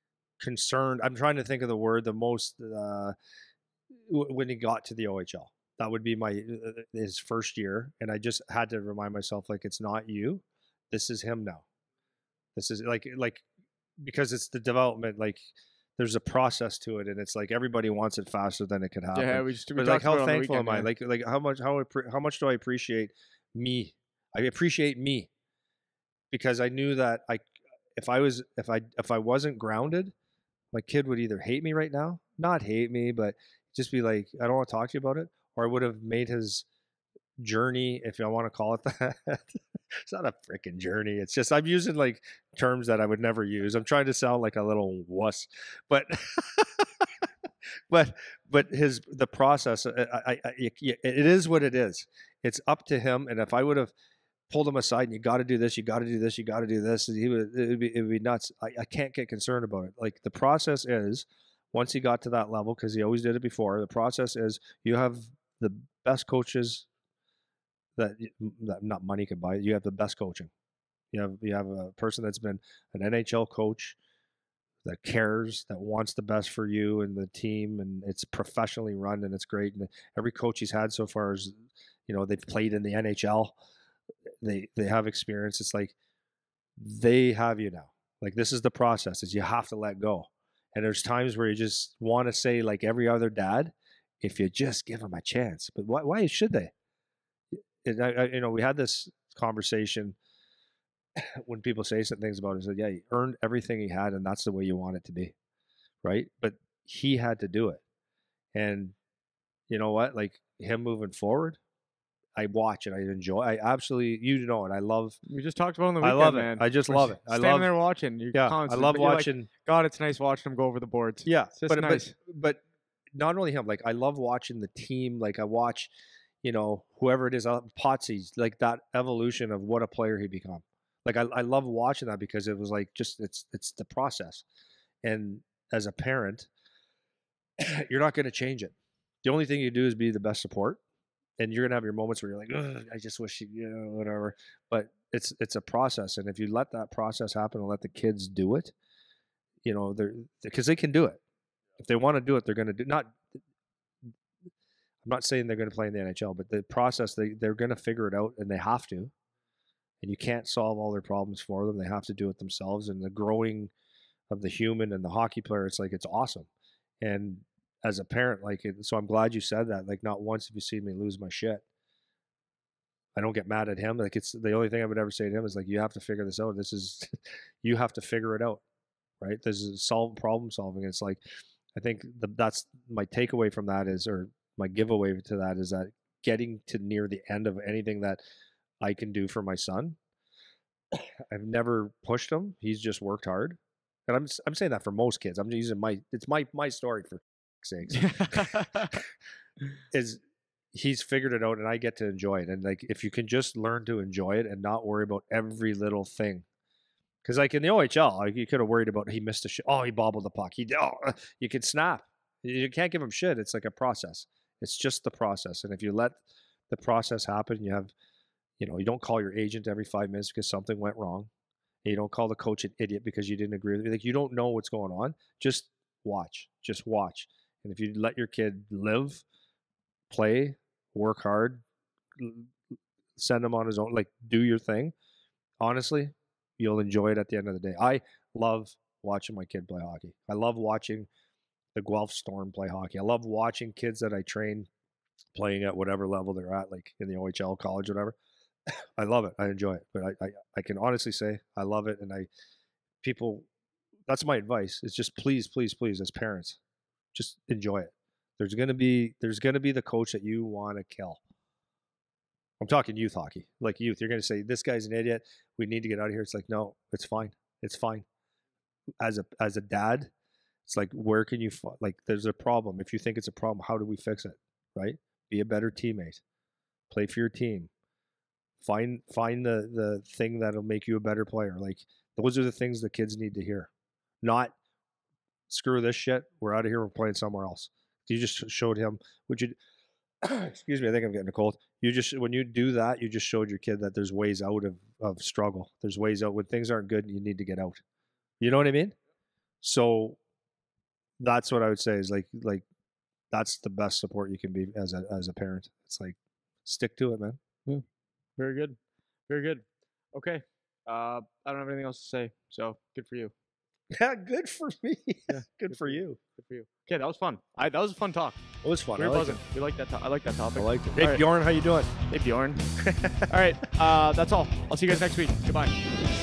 concerned. I'm trying to think of the word. The most uh, w- when he got to the O H L. that would be my uh, his first year, and I just had to remind myself, like, it's not you, this is him now. This is like like because it's the development, like there's a process to it, and it's like everybody wants it faster than it could happen. Yeah, we just we but like, talked how about it on the thankful weekend, am I? yeah. Like like how much how appre- how much do I appreciate me? I appreciate me because I knew that I if I was if I if I wasn't grounded, my kid would either hate me right now, not hate me, but just be like, I don't want to talk to you about it, or I would have made his journey, if I want to call it that. It's not a freaking journey. It's just I'm using like terms that I would never use. I'm trying to sound like a little wuss, but but but his the process. I, I, I, it is what it is. It's up to him. And if I would have pulled him aside and you got to do this, you got to do this, you got to do this, he would it would be it would be nuts. I, I can't get concerned about it. Like the process is, once he got to that level, because he always did it before. The process is you have the best coaches that, that not money can buy. You have the best coaching. You have you have a person that's been an N H L coach that cares, that wants the best for you and the team, and it's professionally run and it's great. And every coach he's had so far is, you know, they've played in the N H L. They they have experience. It's like they have you now. Like this is the process. Is you have to let go. And there's times where you just want to say, like every other dad, if you just give them a chance. But why why should they? And I, I, you know, we had this conversation when people say some things about it. Said, yeah, he earned everything he had, and that's the way you want it to be, right? But he had to do it, and you know what? Like him moving forward, I watch it. I enjoy. I absolutely, you know it. I love. We just talked about it on the I weekend, love it. man. I just We're love it. I standing love there watching. You're Yeah, constantly, I love but you're like, watching. God, it's nice watching him go over the boards. Yeah, It's just but, nice. but but not only him. Like I love watching the team. Like I watch, you know, whoever it is, uh, Potsy's, like that evolution of what a player he become. Like I, I love watching that because it was like just it's it's the process. And as a parent, you're not going to change it. The only thing you do is be the best support, and you're gonna have your moments where you're like, "Ugh, I just wish you, you know, whatever." But it's it's a process, and if you let that process happen and let the kids do it, you know, they're because they can do it. If they want to do it, they're going to do. Not, I'm not saying they're going to play in the N H L, but the process they they're going to figure it out, and they have to. And you can't solve all their problems for them. They have to do it themselves. And the growing of the human and the hockey player, it's like it's awesome. And as a parent, like, it, so I'm glad you said that. Like, not once have you seen me lose my shit. I don't get mad at him. Like, it's the only thing I would ever say to him is like, you have to figure this out. This is, you have to figure it out, right? This is solve problem solving. It's like, I think the, that's my takeaway from that is, or my giveaway to that is that getting to near the end of anything that I can do for my son, I've never pushed him. He's just worked hard. And I'm I'm saying that for most kids. I'm using my it's my my story for sakes. Is he's figured it out and I get to enjoy it. And like if you can just learn to enjoy it and not worry about every little thing. Because like in the O H L, like you could have worried about he missed a shot. Oh, he bobbled the puck. He oh, you could snap. You can't give him shit. It's like a process. It's just the process. And if you let the process happen, you have, you know, you don't call your agent every five minutes because something went wrong. You don't call the coach an idiot because you didn't agree with it. Like you don't know what's going on. Just watch. Just watch. And if you let your kid live, play, work hard, send him on his own, like do your thing, honestly, you'll enjoy it at the end of the day. I love watching my kid play hockey. I love watching the Guelph Storm play hockey. I love watching kids that I train playing at whatever level they're at, like in the O H L, college, whatever. I love it. I enjoy it. But I, I, I can honestly say I love it. And I, people, that's my advice. It's just please, please, please, as parents, just enjoy it. There's gonna be there's gonna be the coach that you want to kill. I'm talking youth hockey, like youth. You're gonna say this guy's an idiot. We need to get out of here. It's like no, it's fine. It's fine. As a as a dad, it's like where can you like? There's a problem. If you think it's a problem, how do we fix it? Right? Be a better teammate. Play for your team. Find find the the thing that'll make you a better player. Like those are the things the kids need to hear. Not screw this shit. We're out of here. We're playing somewhere else. You just showed him. Would you? Excuse me. I think I'm getting a cold. You just when you do that, you just showed your kid that there's ways out of of struggle. There's ways out when things aren't good. You need to get out. You know what I mean? So that's what I would say is like like that's the best support you can be as a as a parent. It's like, stick to it, man. Yeah. Very good. Very good. Okay. Uh, I don't have anything else to say. So good for you. Yeah, good for me. Yeah, good, for you. Good for you. Okay, that was fun. I that was a fun talk. It was fun. I Very liked pleasant. We like that. To- I like that it. topic. I liked it. Hey, All right. Bjorn, how you doing? Hey Bjorn. All right. Uh, that's all. I'll see you guys next week. Goodbye.